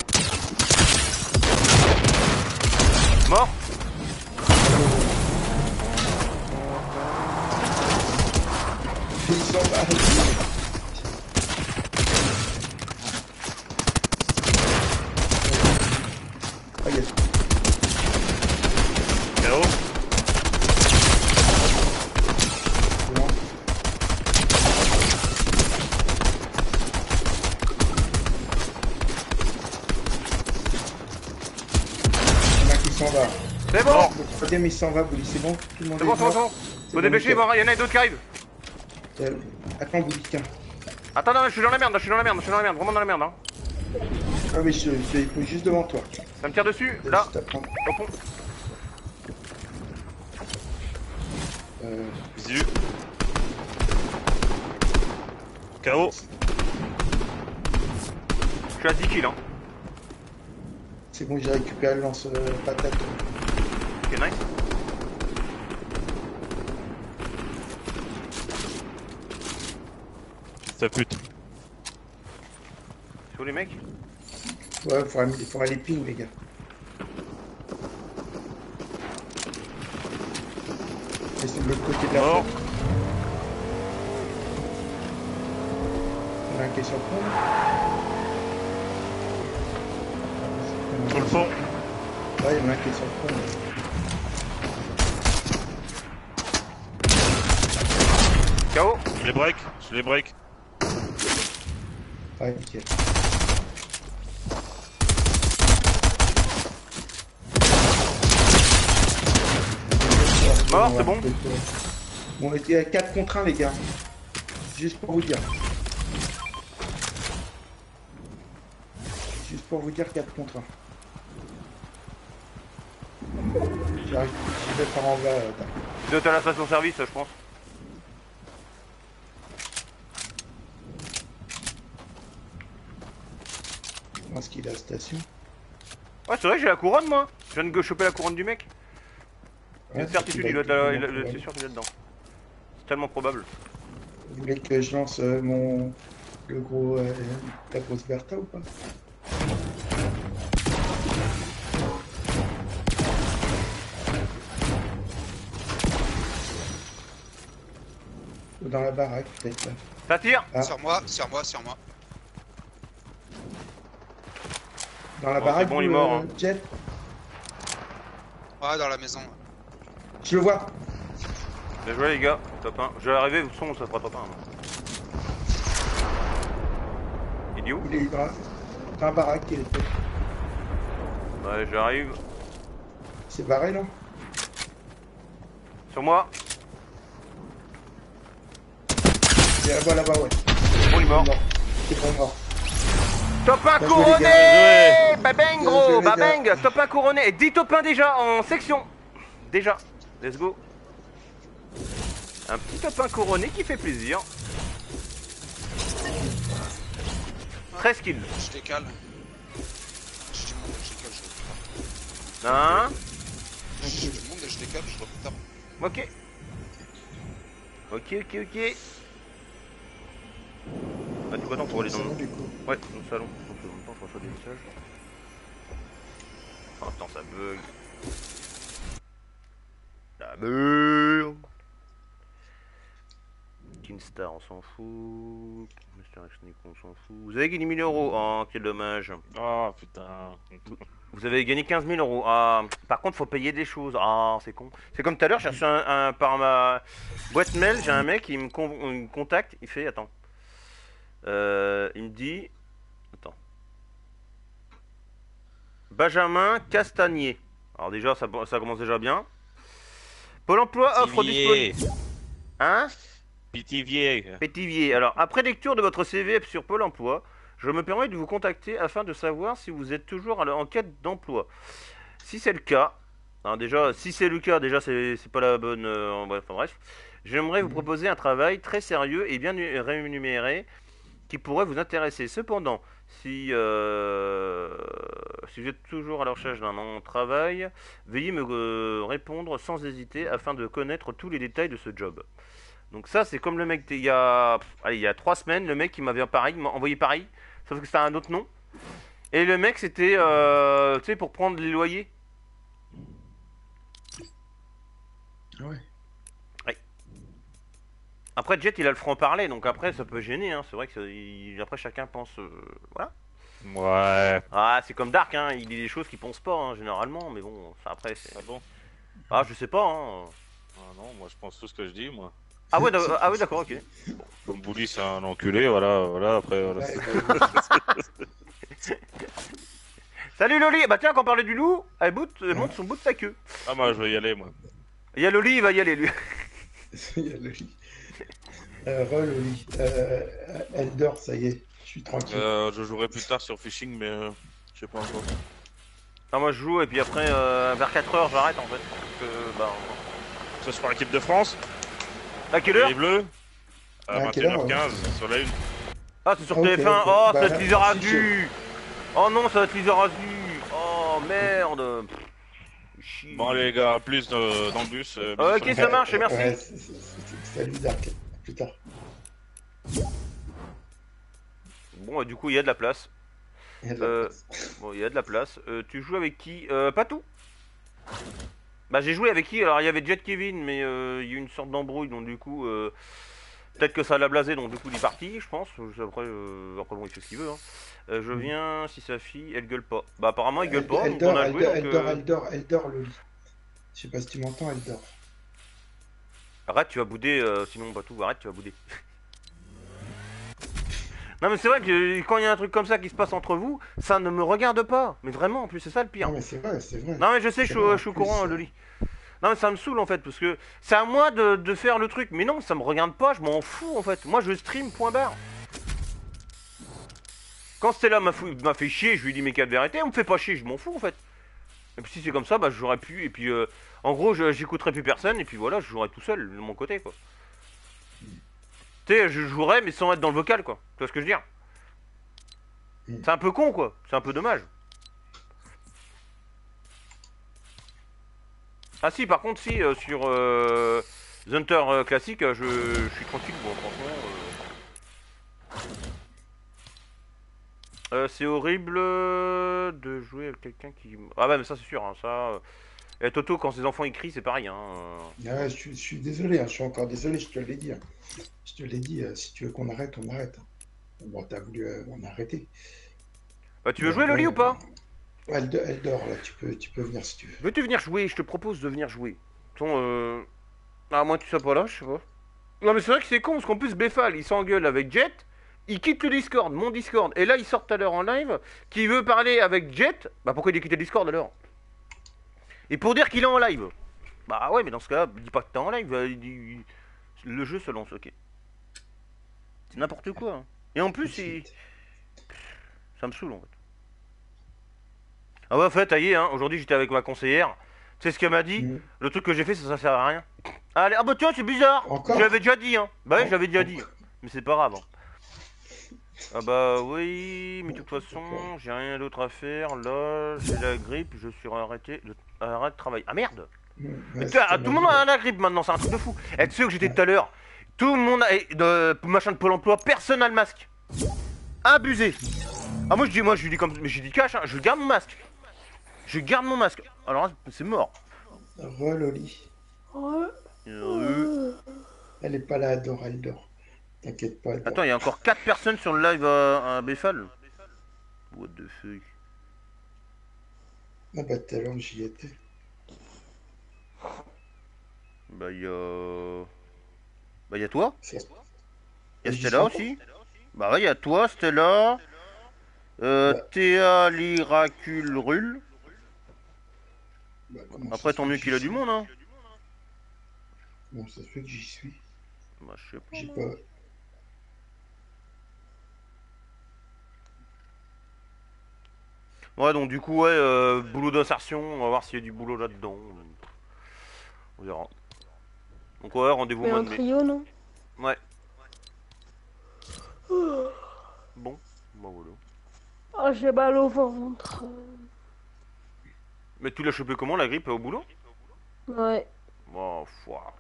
Mort. Ils s'en va. Ah, yes. K O. Bon. Il y en a qui s'en va. C'est bon. Le troisième il s'en va, Bouli, c'est bon? Tout le monde C'est est bon, c'est bon, mort. c'est bon. C'est Faut bon, dépêcher, nickel. bon, il y en a d'autres qui arrivent. Euh, Attends, Bouli, tiens. Attends, non, je suis dans la merde, je suis dans la merde, je suis dans la merde, vraiment dans la merde. Hein. Ah oui, je, je suis juste devant toi. Ça me tire dessus, Je là, juste à prendre. au pont. Euh, Visu. K O. Je suis à dix kills, hein. c'est bon, j'ai récupéré le lance-patate. Ok, nice. Ça pute. C'est où les mecs? Ouais, il faudra, faudra les ping, les gars. Et c'est de l'autre côté de la Mort. porte. Il y en a un qui est sur le pont. Sur le pont. Ouais, il y en a un qui est sur le pont. K O. Je les break. Je les break. Ouais, nickel. Mort, c'est bon. Bon, on était à quatre contre un, les gars. Juste pour vous dire. Juste pour vous dire quatre contre un. J'arrive, je vais par en bas. euh, Deux à la station service, je pense. Moi, ce qu'il est à la station. Ouais, c'est vrai que j'ai la couronne, moi. Je viens de choper la couronne du mec. J'ai Ouais, une certitude, il doit être là, il- il- c'est sûr qu'il est dedans. C'est tellement probable. Vous voulez que je lance euh, mon. Le gros. Euh, la grosse Bertha ou pas? Ou dans la baraque, peut-être là. Ça tire. Ah. Sur moi, sur moi, sur moi. Dans la Bon, baraque, c'est bon, il est ou, mort, euh, hein. Jet. Ouais, dans la maison. Je le vois. Bien joué les gars, top un. Je vais arriver, le son ça fera top un. Il est où? Il est dans la, dans la baraque, il était. Ouais, j'arrive. Il s'est barré là. Sur moi. Il est là-bas, là-bas, ouais. Bon, il est mort. C'est bon, mort. Top un Bien joué, les couronné. Babang Bien gros, joué, les gars. babang. Top un couronné. Et dix top un déjà en section. Déjà. Let's go. Un petit top un couronné qui fait plaisir. treize kills. Je décale. Je dis monde, je décale, je repars. Hein? Je dis du monde et je décale, je repars. Ok. Ok, ok, ok. Bah, du coup, attends, pour aller dans C'est le... bon, du coup. Ouais, dans le salon. Donc, en même temps, je reçois des messages. Oh, attends, ça bug. Ça bug. Kinstar, on s'en fout. Mister X-Nick, on s'en fout. Vous avez gagné mille euros. Oh, quel dommage. Oh putain. Vous avez gagné quinze mille euros. Ah, par contre, faut payer des choses. Ah, c'est con. C'est comme tout à l'heure, j'ai reçu un, un- par ma boîte mail, j'ai un mec, il me, con- il me contacte, il fait, attends. Euh, il me dit, attends. Benjamin Castagnier. Alors déjà, ça, ça commence déjà bien. Pôle emploi offre Pithiviers. disponible. Hein? Pithiviers. Pétivier. Alors, après lecture de votre C V sur Pôle emploi, je me permets de vous contacter afin de savoir si vous êtes toujours à la- en quête d'emploi. Si c'est le cas, hein, déjà, si c'est le cas, déjà, c'est c'est pas la bonne. euh, bref, enfin, bref, j'aimerais vous proposer un travail très sérieux et bien nu- rémunéré qui pourrait vous intéresser. Cependant, si, euh, si vous êtes toujours à la recherche d'un travail, veuillez me euh, répondre sans hésiter afin de connaître tous les détails de ce job. Donc ça, c'est comme le mec, il y a, allez, il y a trois semaines, le mec, il m'avait pareil, il m'a envoyé pareil, sauf que c'était un autre nom. Et le mec, c'était, euh, tu sais, pour prendre les loyers. Ouais. Après, Jet, il a le franc-parler, donc après, ça peut gêner, hein. C'est vrai que ça- il- après, chacun pense, euh, voilà. Ouais. Ah, c'est comme Dark, hein. Il dit des choses qu'il pense pas, hein, généralement, mais bon, ça après, c'est... Ah bon? Ah, je sais pas, hein. Ah non, moi je pense tout ce que je dis, moi. Ah ouais, d'ac- ah ouais, d'accord, ok. Comme Bouli, c'est un enculé, voilà, voilà, après, voilà. Ouais, c'est- Salut Loli. Bah tiens, quand on parlait du loup, elle, bout, elle monte son bout de sa queue. Ah, moi je vais y aller, moi. Il y a Loli, il va y aller, lui. Il y a le lit. Euh, re, le lit. Euh, Elder, ça y est, je suis tranquille. Euh, je jouerai plus tard sur Fishing, mais euh, je sais pas encore. Ah, moi, je joue, et puis après, euh, vers quatre heures, j'arrête, en fait. Parce que, bah... Ce soir, l'équipe de France, À quelle heure? les Bleus, à À vingt quelle et heure, une heures quinze, sur la une. Ah, c'est sur Ok, T F un. ok. Oh, Bah, ça va être teaser à si, vue. Oh non, ça va être teaser à vue. Oh, merde. Pff, chier. Bon, allez, les gars, à plus euh, dans le bus. euh, Ah, bisous. ok, ça marche, merci. Ouais, c'est- c'est- c'est- salut Dark, à plus tard. Bon, et du coup, il y a de la place. Il y a de la Euh, place. Bon, il y a de la place. Euh, tu joues avec qui? Euh, pas tout. Bah, j'ai joué avec qui? Alors, il y avait Jet Kevin, mais euh, il y a eu une sorte d'embrouille, donc du coup, euh, peut-être que ça l'a blasé, donc du coup, il est parti, je pense. Après, euh, après bon, il fait ce qu'il veut. Hein. Euh, je viens si sa fille, elle gueule pas. Bah, apparemment, il gueule pas, donc Elder, on a joué. Elder, donc, Elder, euh, Elder, Elder, le lit. Je sais pas si tu m'entends, Elder. Arrête, tu vas bouder, euh, sinon, pas tout, arrête, tu vas bouder. Non, mais c'est vrai que quand il y a un truc comme ça qui se passe entre vous, ça ne me regarde pas. Mais vraiment, en plus, c'est ça le pire. Non, mais c'est vrai, c'est vrai. Non mais je sais, je C'est suis, vrai, en je suis au plus, courant, euh, Loli. Non mais ça me saoule en fait, parce que c'est à moi de, de faire le truc. Mais non, ça me regarde pas, je m'en fous en fait. Moi je stream, point barre. Quand Stella m'a fou- m'a fait chier, je lui ai dit mais quelle vérité, on me fait pas chier, je m'en fous en fait. Et puis si c'est comme ça, bah j'aurais pu, et puis euh, en gros je- j'écouterai plus personne, et puis voilà, je jouerai tout seul de mon côté quoi. Tu sais, je jouerai mais sans être dans le vocal quoi. Tu vois ce que je veux dire? Mm. C'est un peu con quoi, c'est un peu dommage. Ah si, par contre, si, euh, sur euh, The Hunter euh, classique, euh, je, je suis tranquille, bon, franchement. Euh... Euh, c'est horrible euh, de jouer avec quelqu'un qui... Ah bah mais ça c'est sûr, hein, ça... euh, Et Toto, quand ses enfants écrivent, c'est pareil, hein. euh. Ah, je, suis, je suis désolé, hein, je suis encore désolé, je te l'ai dit. hein. Je te l'ai dit, euh, si tu veux qu'on arrête, on arrête. Bon, t'as voulu euh, en arrêter. Bah tu veux Bon, jouer Loli ouais, ou pas? Elle, do- elle dort là, tu peux, tu peux venir si tu veux. Veux-tu venir jouer? Je te propose de venir jouer. Ton, euh... Ah, moi, tu sois pas là, je sais pas. Non, mais c'est vrai que c'est con, parce qu'en plus, Beffal, il s'engueule avec Jet. Il quitte le Discord, mon Discord. Et là, il sort tout à l'heure en live. Qui veut parler avec Jet. Bah, pourquoi il a quitté le Discord alors? Et pour dire qu'il est en live. Bah, ouais, mais dans ce cas-là, dis pas que t'es en live. euh, il dit- Le jeu se lance, ok. C'est n'importe quoi. Hein. Et en plus, il... ça me saoule en fait. Ah ouais, en fait, ça y est, hein, aujourd'hui j'étais avec ma conseillère. Tu sais ce qu'elle m'a dit? Mhm. Le truc que j'ai fait, ça, ça sert à rien. Allez, ah bah tiens, c'est bizarre. Encore Je l'avais déjà dit, hein. Bah ouais, En- j'avais déjà dit. encore. Mais c'est pas grave. Hein. Ah bah oui, mais de toute façon, D'accord. j'ai rien d'autre à faire. Là, j'ai la grippe, je suis arrêté de, arrêt de travail. Ah merde. Mhm. Mais Ouais, tu- c'est ah, ton tout le monde avis, a ouais. la grippe maintenant, c'est un truc de fou. Et tu sais où j'étais tout à l'heure? Tout le monde a et de machin de Pôle emploi, personne n'a le masque. Abusé. Ah moi je dis moi je lui dis comme mais je dis cash, hein, je garde mon masque. Je garde mon masque. Alors là, c'est mort. Re Loli. Euh, Elle est pas là, elle dort, elle dort. T'inquiète pas, elle dort. Attends, il y a encore quatre personnes sur le live à, à Beffal. What the fuck. Ah bah tout à l'heure j'y étais. Bah il y a Bah il y a toi. Ça- Il y a J'y Stella suis. aussi. Bah ouais, il y a toi, Stella. Euh, Bah. Théa Liraculrul. Bah, comment Après ça se tant fait mieux que qu'il a j'y du suis monde hein. Comment ça se fait que j'y suis? Bah je sais pas. J'ai pas... Ouais, donc du coup, ouais, euh, boulot d'insertion, on va voir s'il y a du boulot là-dedans. On verra. Donc ouais, rendez-vous au Mais mois en de mai. trio, non? Ouais. Bon, bah voilà. Ah, j'ai mal au ventre. Mais tu l'as chopé comment, la grippe, au boulot? Ouais. Oh, foire.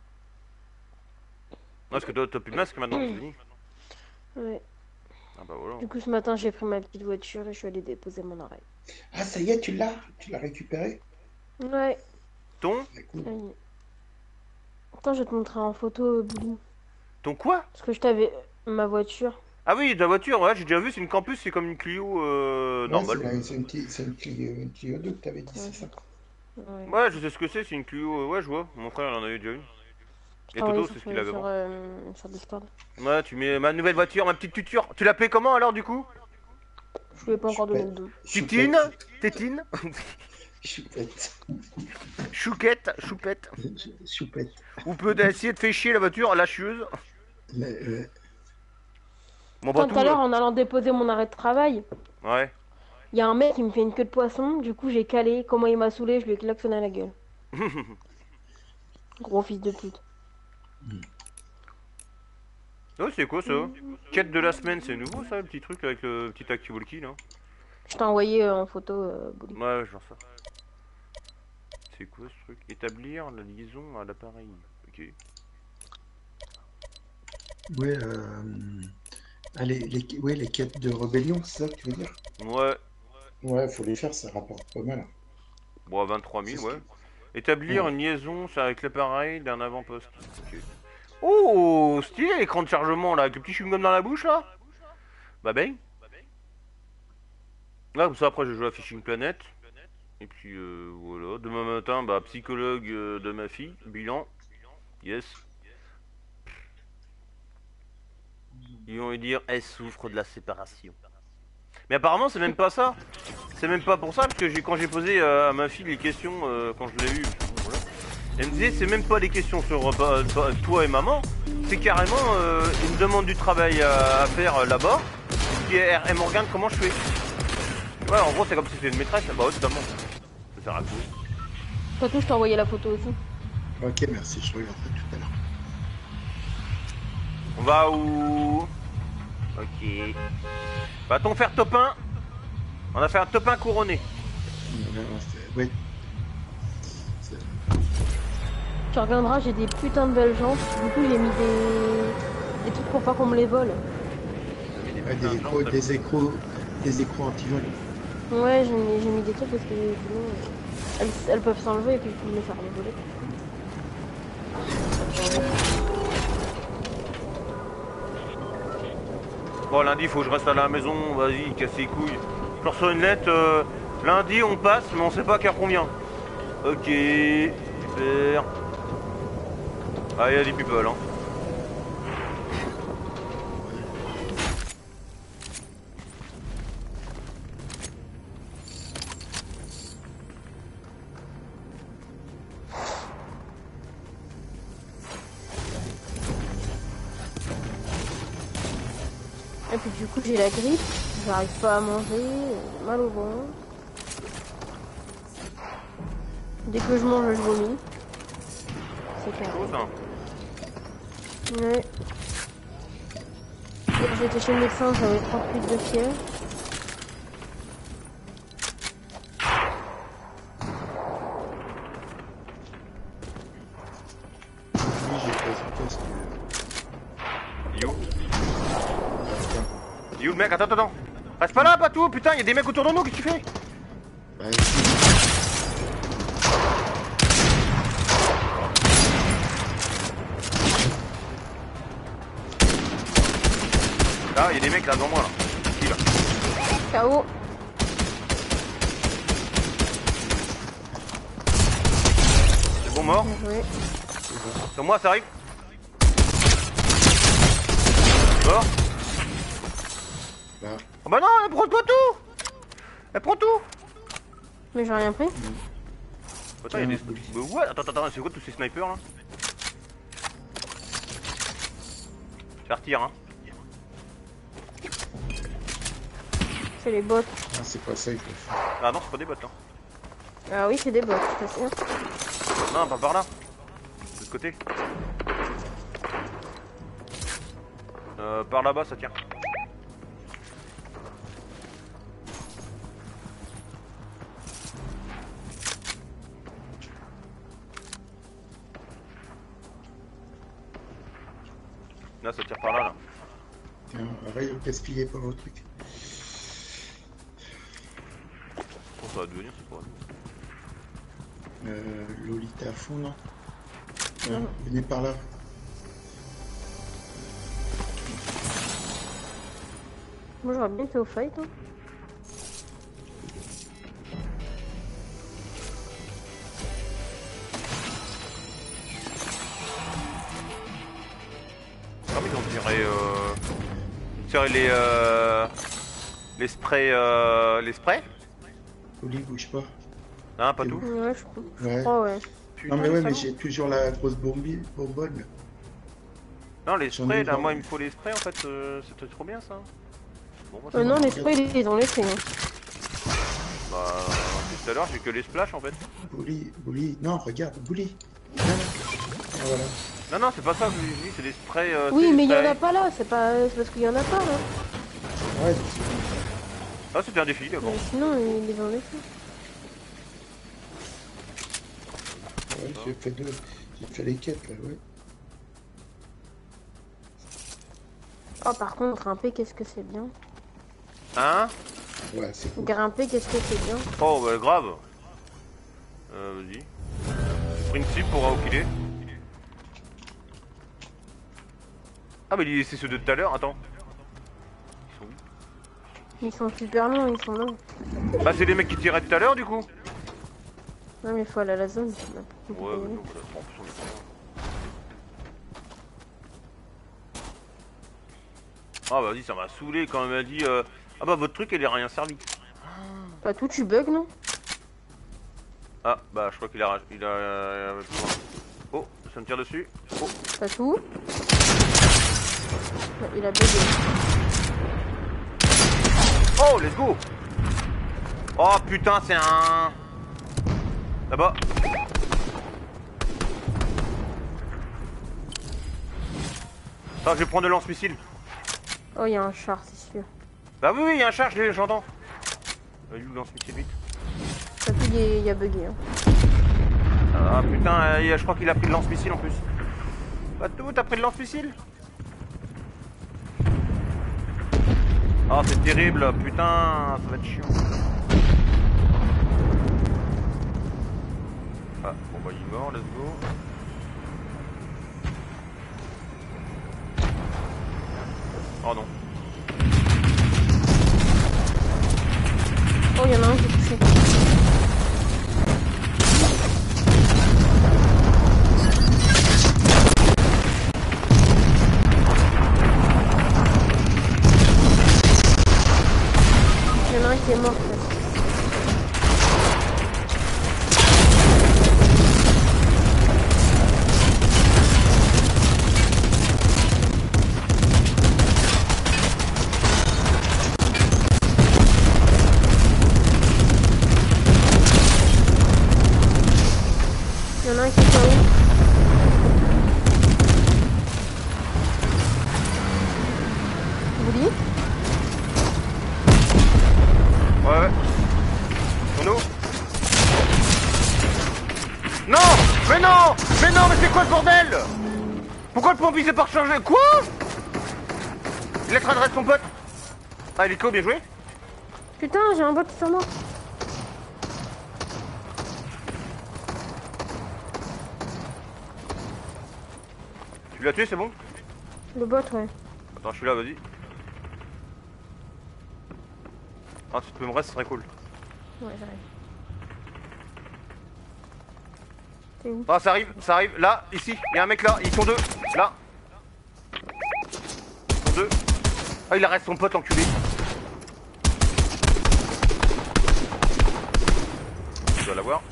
Non, parce que toi, t'as plus de masque maintenant, c'est fini. Ouais. Ah bah voilà. Du coup, ce matin, j'ai pris ma petite voiture et je suis allée déposer mon arrêt. Ah ça y est, tu l'as? Tu l'as récupéré? Ouais. Ton Bah, cool. ça y est. Attends, je vais te montrer en photo, Boulou. Ton quoi? Parce que je t'avais... Ma voiture. Ah oui, ta voiture, ouais, j'ai déjà vu, c'est une campus, c'est comme une Clio euh, Ouais, normale. c'est la- c'est une, Cli- c'est une Clio, une Clio deux que t'avais dit, c'est ça? Ouais. Ouais, je sais ce que c'est, c'est une Clio, euh, ouais, je vois. Mon frère, il en avait déjà une. Je Et t'ai envoyé Toto, c'est ce sur, qu'il avait sur, avant. euh, sur Discord. Ouais, tu mets ma nouvelle voiture, ma petite tuture. Tu l'appelais comment alors, du coup? Je lui ai pas encore donné le nom. Titine? Choupette. Tétine? Choupette. Chouquette? Choupette? Choupette. Ou peut essayer de faire chier la voiture, la chieuse? Mais, euh, Bon, bah Attends, tout. tout à l'heure, là. en allant déposer mon arrêt de travail, Ouais. il y a un mec qui me fait une queue de poisson. Du coup, j'ai calé. Comment il m'a saoulé, je lui ai klaxonné à la gueule. Gros fils de pute. Oh, c'est quoi ça? Quête de la semaine, c'est nouveau ça, le petit truc avec le petit acti-walkie là? Je t'ai envoyé euh, en photo, euh, Boulou. Ouais, je vois ça. C'est quoi ce truc? Établir la liaison à l'appareil. Ok. ouais, euh... ah, les, les, ouais, les quêtes de rébellion, c'est ça que tu veux dire? Ouais. Ouais, faut les faire, ça rapporte pas mal. Bon, à vingt-trois mille, C'est ce ouais. que- Établir Ouais. une liaison c'est avec l'appareil d'un avant-poste. Ok. Oh, stylé l'écran de chargement là, avec le petit chewing-gum dans la bouche là. Bah ben. Là, comme ça, après, je joue à Fishing Planet. Et puis, euh, voilà. Demain matin, bah, psychologue euh, de ma fille. Bilan. Yes. Ils vont lui dire, elle souffre de la séparation. Mais apparemment, c'est même pas ça. C'est même pas pour ça, parce que j'ai, quand j'ai posé euh, à ma fille les questions, euh, quand je l'ai eu, voilà, elle me disait, c'est même pas des questions sur euh, bah, toi- toi et maman. C'est carrément euh, une demande du travail à, à faire euh, là-bas. Et puis, elle, elle me regarde comment je fais. Ouais, en gros, c'est comme si c'était une maîtresse. Bah ouais, totalement. Ça sert à quoi? Tatou, je t'ai envoyé la photo aussi. Ok, merci, je regarderai tout à l'heure. On va où? Ok. Va-t-on faire top un? On a fait un top un couronné. Non, non, c'est- ouais. C'est- Tu regarderas, j'ai des putains de belles jantes. Du coup, j'ai mis des... des trucs pour pas qu'on me les vole. ouais, des écrous, des écrous, des écrous anti-vol. Ouais, j'ai mis, j'ai mis des trucs parce que sinon, euh, elles, elles peuvent s'enlever et puis je peux me les faire me voler. Bon, lundi, faut que je reste à la maison. Vas-y, casse les couilles. Je reçois une lettre. Euh, Lundi, on passe, mais on sait pas qu'à combien. Ok, super. Ah, il y a des people, hein. Et puis du coup j'ai la grippe, j'arrive pas à manger, j'ai mal au ventre. Dès que je mange, je vomis. C'est clair. Chaud, ça. Ouais. J'étais chez le médecin, j'avais trente-huit de fièvre. Oui, j'ai pas ce test. You. You, le mec, attends, attends. Reste pas là, Patou, putain, y'a des mecs autour de nous, qu'est-ce que tu fais? Bah, si. Là, y'a des mecs là devant moi, là. Qui, là? K O. C'est bon, mort. Bien joué. Sur moi, ça arrive. Mort. Là. Oh bah non, elle prend pas tout. Elle prend tout. Mais j'ai rien pris. Attends, y'a des... Mais ouais, attends, attends, c'est quoi tous ces snipers, là? Faire tir, hein. C'est les bots. Ah, c'est pas ça, il faut faire. Ah non, c'est pas des bots, hein. Ah oui, c'est des bots, c'est sûr. Non, pas par là. De ce côté. Euh, par là-bas, ça tient. Là, ça tire par là, là. Tiens, arrête de gaspiller pas vos trucs. Bon, ça va devenir, c'est pas vrai. Euh, Lolita à fond, non? Non. Ouais, venez par là. Moi j'aurais bien été au fight. Hein. Comme ils ont tiré, euh... tiré les, euh... les sprays, euh... les sprays? Oli, bouge pas. Non, pas C'est tout. bon. Ouais, je, je Ouais. crois, ouais. Putain, Non mais ouais, ça mais va. j'ai toujours la grosse bombi- bonbonne. Non, les J'en ai sprays, là, pas. moi, il me faut les sprays, en fait, euh... c'était trop bien, ça. Bon, moi, ça Euh, va. non, les sprays, ils les ont laissés. Hein. Bah, depuis tout à l'heure, j'ai que les splash, en fait. Bouli, Bouli, non, regarde, Bouli. Ah, voilà. Non, non, c'est pas ça que je dis, c'est des sprays... Euh, Oui, c'est mais il y en sprays. a pas là, c'est pas c'est parce qu'il y en a pas là. Ouais, Ah, c'était un défi, d'accord. Mais sinon, ils les ont laissés. ouais, j'ai fait deux. J'ai fait les quêtes là, ouais. Oh, par contre, grimper, qu'est-ce que c'est bien. Hein? Ouais, c'est cool. Grimper, qu'est-ce que c'est bien. Oh, bah, grave. Euh, vas-y. Principe pour Aokile. Ah, mais c'est ceux de tout à l'heure, attends. Ils sont où? Ils sont super longs, ils sont longs. Bah, c'est les mecs qui tiraient tout à l'heure, du coup. Non, mais faut aller à la zone. Ouais, bah, non, voilà. En plus, on est pas loin. Ah, vas-y, ça m'a saoulé quand elle m'a dit euh... ah, bah, votre truc, il est rien servi. Pas tout, tu bugs, non? Ah, bah, je crois qu'il a. Il a. euh, Oh, ça me tire dessus. Oh, Pas tout. Ouais, il a bugué. oh, let's go. Oh, putain, c'est un. Là-bas. Attends, je vais prendre le lance-missile. Oh, il y a un char, c'est sûr. Bah oui, oui, il y a un char, je l'ai- j'entends. Euh, il est où le lance-missile vite? Pas tout, il est- il y a bugué. Hein. Ah putain, euh, je crois qu'il a pris le lance-missile en plus. Pas tout, t'as pris le lance-missile? Oh, c'est terrible, putain, ça va être chiant. Ah, bon bah il est mort, let's go. Oh non. Oh, il y en a un qui est touché. était mort presque. Il y en a un qui est K O. Vous dites? Ouais, ouais. Sur nous. Non! Mais non! Mais non, mais c'est quoi ce bordel? Pourquoi le pompier s'est pas rechargé? Quoi? Il laisse adresse son pote. Ah, il est co, bien joué. Putain, j'ai un bot sur moi. Tu l'as tué, c'est bon? Le bot, ouais. Attends, je suis là, vas-y. Ah, si tu peux me rester, ce serait cool. Ouais, j'arrive. T'es où? Ah, ça arrive, ça arrive. Là, ici, il y a un mec là. Ils sont deux. Là. Ils sont deux. Ah, il arrête son pote, l'enculé. Tu dois l'avoir.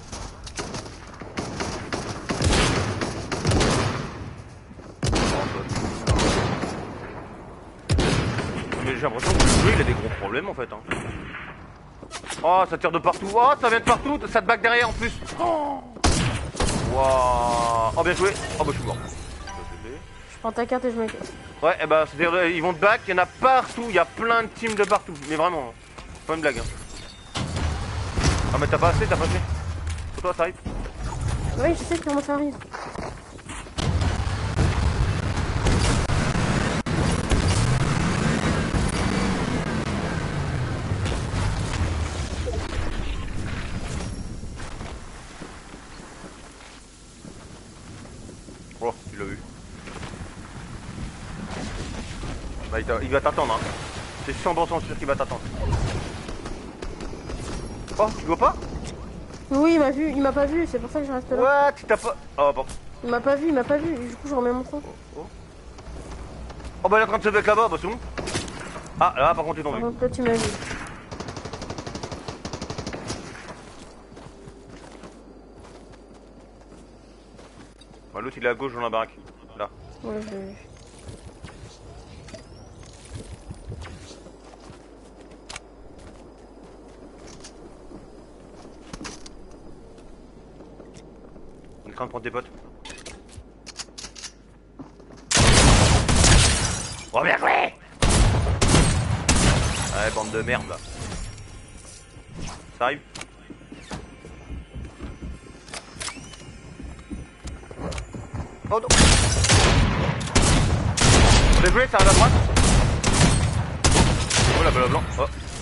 Mais j'ai l'impression que le jeu il a des gros problèmes en fait. Hein. Oh, ça tire de partout. Oh, ça vient de partout. Ça te back derrière en plus. Oh, wow. Oh, bien joué. Oh, bah je suis mort. Je prends ta carte et je me casse. Ouais, et bah c'est-à-dire ils vont te back. Il y en a partout. Il y a plein de teams de partout. Mais vraiment, pas une blague. Hein. Ah, mais t'as pas assez, t'as pas assez. Pour toi, ça arrive. Oui, je sais comment ça arrive. Oh, tu l'as vu. Bah, il, il va t'attendre, hein. C'est cent pour cent sûr qu'il va t'attendre. Oh, tu vois pas? Oui, il m'a vu, il m'a pas vu, c'est pour ça que je reste là. What? Tu t'as pas... Oh, pardon. Il m'a pas vu, il m'a pas vu, du coup je remets mon son. Oh, oh bah il est en train de se mettre là-bas, bah c'est bon. Ah, là par contre ils t'ont vu. Donc là tu m'as vu. Bah, l'autre il est à gauche dans la baraque. Là. Ouais, je l'ai vu. On est en train de prendre tes potes. Oh bien joué. Ouais, bande de merde là. Ça arrive. Oh non. On est joué, ça arrive à droite. Oh la balle blanc. Oh.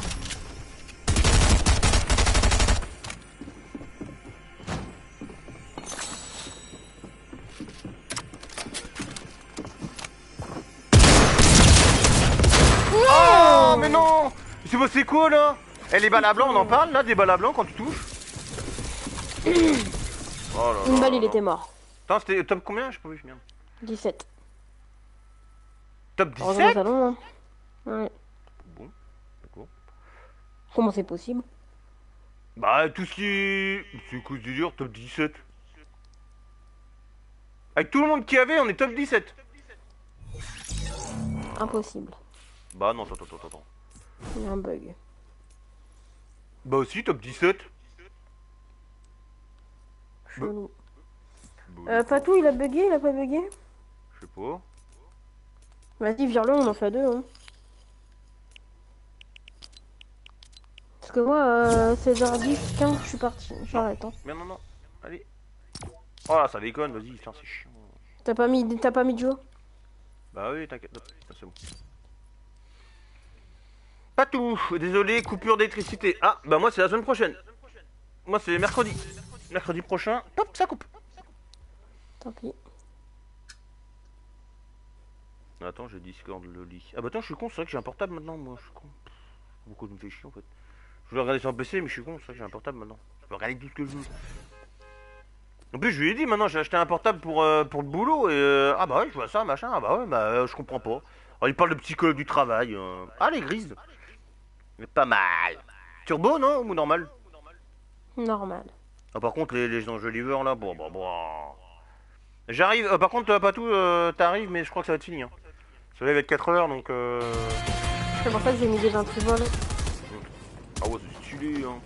Oh mais non. C'est c'est quoi là? Eh les balles à blanc on en parle là des balles à blanc quand tu touches. Oh là Une là balle là il là. était mort. Attends c'était top combien? J'ai pas vu merde. dix-sept. Top Heureusement au dix-sept? salon, hein. Ouais. Bon, d'accord. Comment c'est possible? Bah tout ce qui est... C'est quoi du dur, top dix-sept. Avec tout le monde qui avait, on est top dix-sept. Impossible. Bah non, attends, attends, attends. Il y a un bug. Bah aussi, top dix-sept. Chelou. Bah, Euh, Patou il a bugué, il a pas bugué? je sais pas. Vas-y, vire-le, on en fait deux, hein. Parce que moi, euh, seize heures dix, quinze, je suis parti. J'arrête, hein. Merde, non, non. Allez. Oh là, ça déconne, vas-y, putain, c'est chiant. T'as pas mis, t'as pas mis de jour? Bah oui, t'inquiète, c'est bon. Pas tout, désolé, coupure d'électricité. Ah, bah moi c'est la semaine prochaine. Moi c'est mercredi. Mercredi prochain, hop, ça coupe. Tant pis. Attends, j'ai Discord le lit. Ah bah attends, je suis con, c'est vrai que j'ai un portable maintenant, moi, je suis con. Beaucoup de me fait chier en fait. Je voulais regarder sur un P C, mais je suis con, c'est vrai que j'ai un portable maintenant. Je peux regarder tout ce que je veux. En plus, je lui ai dit maintenant, j'ai acheté un portable pour, euh, pour le boulot et euh, ah bah ouais, je vois ça, machin, ah bah ouais, bah euh, je comprends pas. Alors, il parle de psychologue du travail. Euh... Ah, les grises. Mais pas mal. Turbo, non? Ou normal? Normal. Ah, par contre, les, les enjoliveurs là, bon, bah, bon. J'arrive, euh, par contre, euh, pas tout, euh, t'arrives, mais je crois que ça va être fini. Hein. Ça va être quatre heures donc. Euh... C'est pour ça que j'ai mis des ventrivols. Ah ouais, c'est stylé, hein.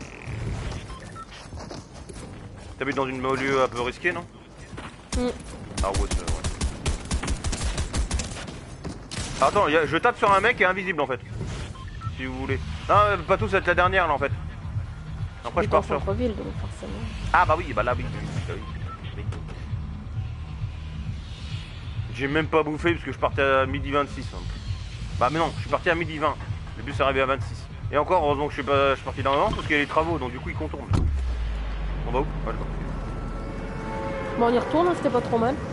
T'habites dans une banlieue un peu risquée, non? Mm. Ah ouais, c'est ouais. Ah, attends, y a, je tape sur un mec qui est invisible en fait. Si vous voulez. Non, euh, pas tout, c'est la dernière là en fait. Après, je C'est pars en sur. centre-ville, donc forcément. Ah bah oui, bah là oui. oui, oui. J'ai même pas bouffé parce que je partais à midi vingt-six. Hein. Bah mais non, je suis parti à midi vingt. Le bus est arrivé à vingt-six. Et encore, heureusement que je suis, pas, je suis parti dans l'avant parce qu'il y a les travaux, donc du coup il contourne. On va où? Ah, je vois. Bon, on y retourne, hein, c'était pas trop mal.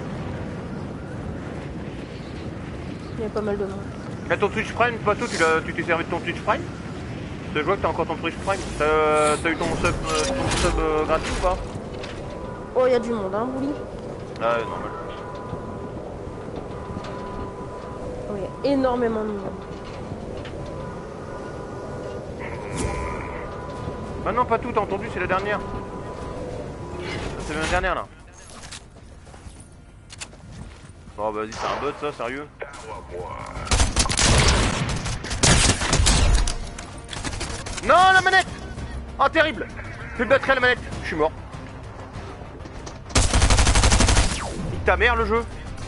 Il y a pas mal de monde. T'as ton Twitch Prime, pas tout, tu l'as- tu t'es servi de ton Twitch Prime? Je vois que t'as encore ton Twitch Prime. T'as t'as eu ton sub, euh, ton sub euh, gratuit ou pas? Oh, il y a du monde, hein, Bouli. Ah ouais, normal. Oh, il y a énormément de monde. Bah non, pas tout, t'as entendu, c'est la dernière. C'est la dernière là. Oh vas-y, c'est un bot ça, sérieux? Non, la manette! Oh terrible! Fais batterie à la manette, je suis mort. Nique ta mère le jeu!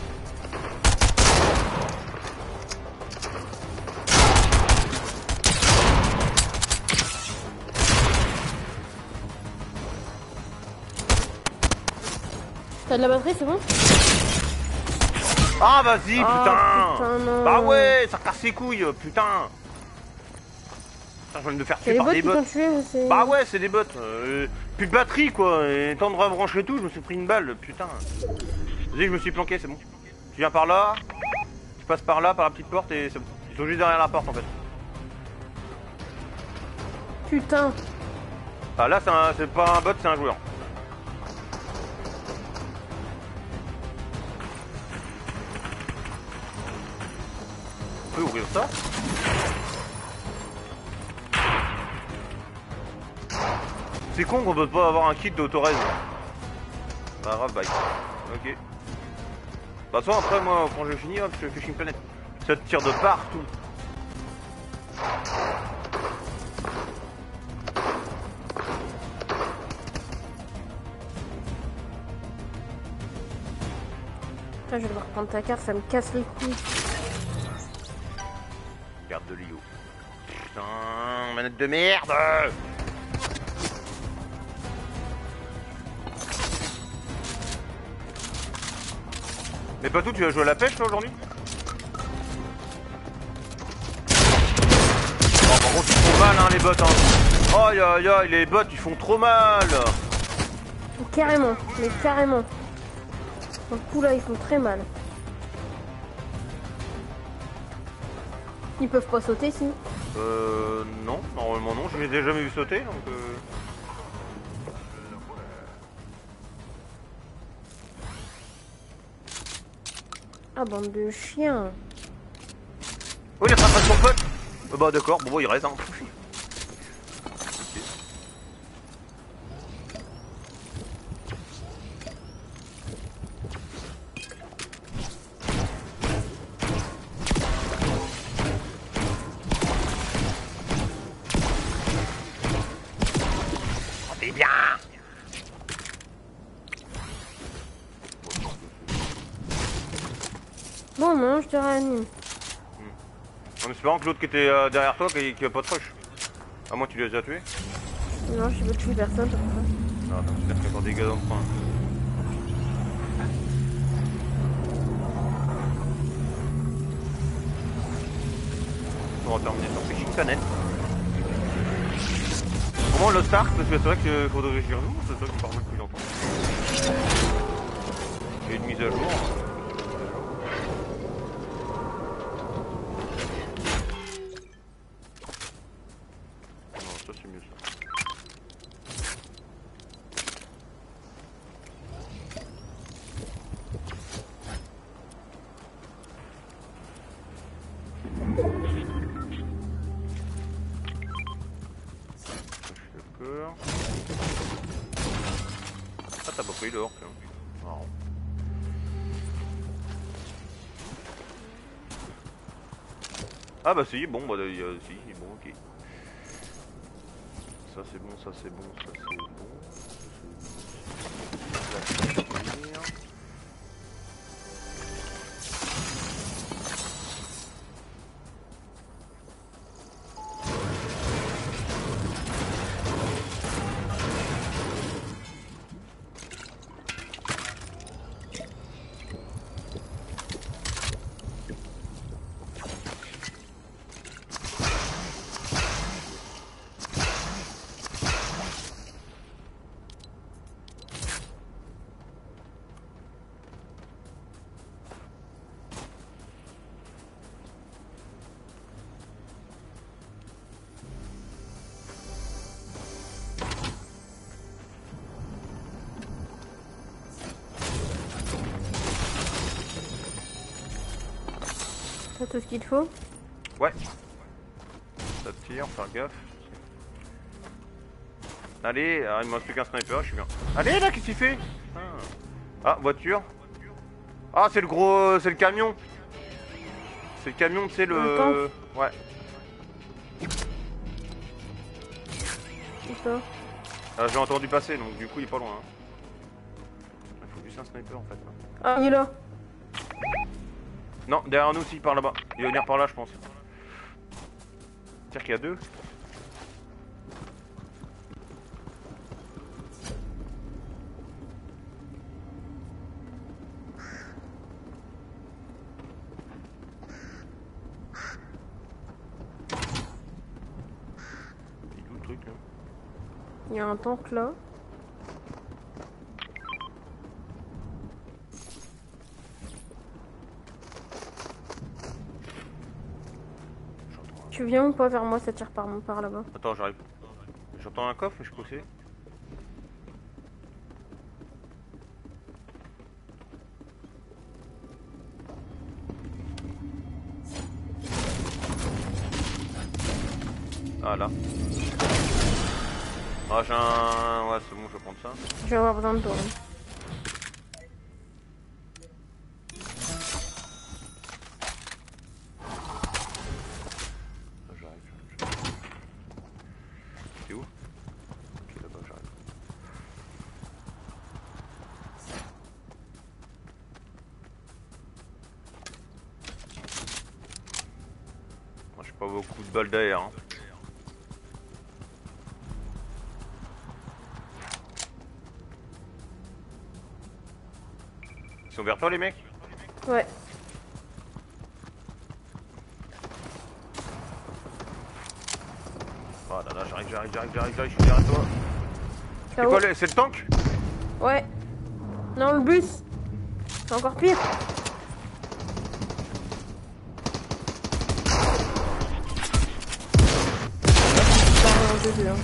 T'as de la batterie, c'est bon? Ah vas-y, Ah, putain! putain, non. Bah ouais, ça casse ses couilles, putain! Putain, je viens de me faire C'est tuer les par bots des qui bots. t'ont tué ou c'est... Bah ouais, c'est des bots. Euh, plus de batterie quoi. Et temps de rebrancher tout, je me suis pris une balle, putain. Vas-y, je me suis planqué, c'est bon. Tu viens par là, tu passes par là, par la petite porte et c'est bon. Ils sont juste derrière la porte en fait. Putain. Ah là, c'est un- c'est pas un bot, c'est un joueur. On peut ouvrir ça? C'est con qu'on peut pas avoir un kit d'autorez. Pas grave, bye. Ok. Bah soit après moi quand j'ai fini hop je fais une planète. Ça te tire de partout. Putain, je vais devoir prendre ta carte, ça me casse les couilles. Garde de Lio. Putain, manette de merde. Mais pas tout, tu vas jouer à la pêche toi aujourd'hui? Oh par contre ils font mal hein les bots hein. Aïe aïe aïe les bots ils font trop mal. Carrément, mais carrément. Donc coup là, ils font très mal. Ils peuvent pas sauter si. Euh non, normalement non, je les ai jamais vu sauter donc euh... Ah, bande de chiens. Oh il a pas son pote. Euh, bah d'accord, bon, bon il reste hein. C'est bien. Bon, non, je te réanime. En espérant que l'autre qui était euh, derrière toi, qui, qui a pas de rush. À moins que tu les as tués. Non, je veux tuer personne pour ça. Non, attends, j'espère qu'il y a encore des gars dans le coin. On va terminer sur Fishing Planet. Comment Lost Ark? Parce que c'est vrai qu'il faudrait que j'y rejoue, c'est ça qui me parle depuis longtemps. Il y a une mise à jour. Non, ça c'est mieux ça. sniper. Ah, t'as pas pris l'or, tiens. Marrant. Ah bah si, bon, bah il y a, si, bon, ok. Ça c'est bon, ça c'est bon, ça c'est bon. Ça c'est bon. T'as tout ce qu'il te faut? Ouais. Ça tire, faire gaffe. Allez, alors il me reste plus qu'un sniper, je suis bien. Allez là, qu'est-ce qu'il fait? Ah. Ah, voiture. Ah, c'est le gros... c'est le camion. C'est le camion, c'est le... Le ouais. C'est ça. Ah, j'ai entendu passer, donc du coup il est pas loin. Hein. Il faut juste un sniper en fait. Là. Ah, il est là. Non, derrière nous aussi, par là-bas. Il va venir par là, je pense. C'est-à-dire qu'il y a deux. Il est où le truc là? Il y a un tank là. Tu viens ou pas vers moi, ça tire par, par là-bas. Attends, j'arrive. J'entends un coffre, mais je peux aussi. Ah là. Ah j'ai un... ouais c'est bon, je vais prendre ça. Je vais avoir besoin de toi. Hein. Pas beaucoup de balles d'air. Hein. Ils sont vers toi les mecs? Ouais. Oh là là, j'arrive, j'arrive, j'arrive, j'arrive, j'arrive, je suis derrière toi. C'est quoi, le... c'est le tank? Ouais. Non, le bus. C'est encore pire. Hein.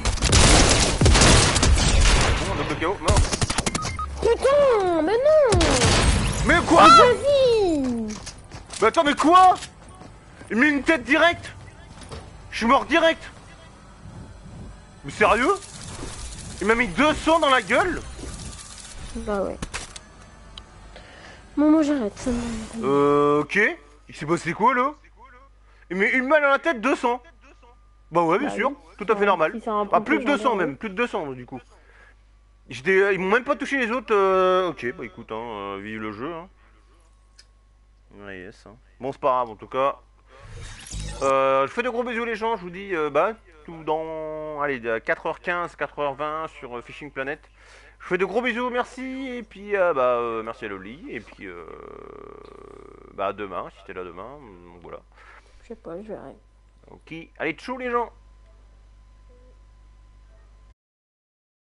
Bon, double K O, mort. Putain, mais non. Mais quoi? Vas-y. Mais attends, mais quoi? Il met une tête directe. Je suis mort direct. Mais sérieux? Il m'a mis deux cents dans la gueule. Bah ouais. Bon, moi j'arrête. Euh, ok. Il s'est passé quoi là? Il met une balle à la tête, deux cents. Bah ouais, bien bah, sûr, oui. tout à fait normal. Ah, plus de deux cents genre, même, plus de deux cents du coup. Ils m'ont même pas touché les autres. Euh... Ok, bah écoute, hein, euh, vive le jeu. Hein. Ouais, yes. Hein. Bon, c'est pas grave en tout cas. Euh, je fais de gros bisous les gens, je vous dis, euh, bah, tout dans. Allez, quatre heures quinze, quatre heures vingt sur euh, Fishing Planet. Je fais de gros bisous, merci, et puis, euh, bah, euh, merci à Loli, et puis, euh, bah, à demain, si t'es là demain, donc voilà. Je sais pas, je verrai. Ok, allez, tchou les gens!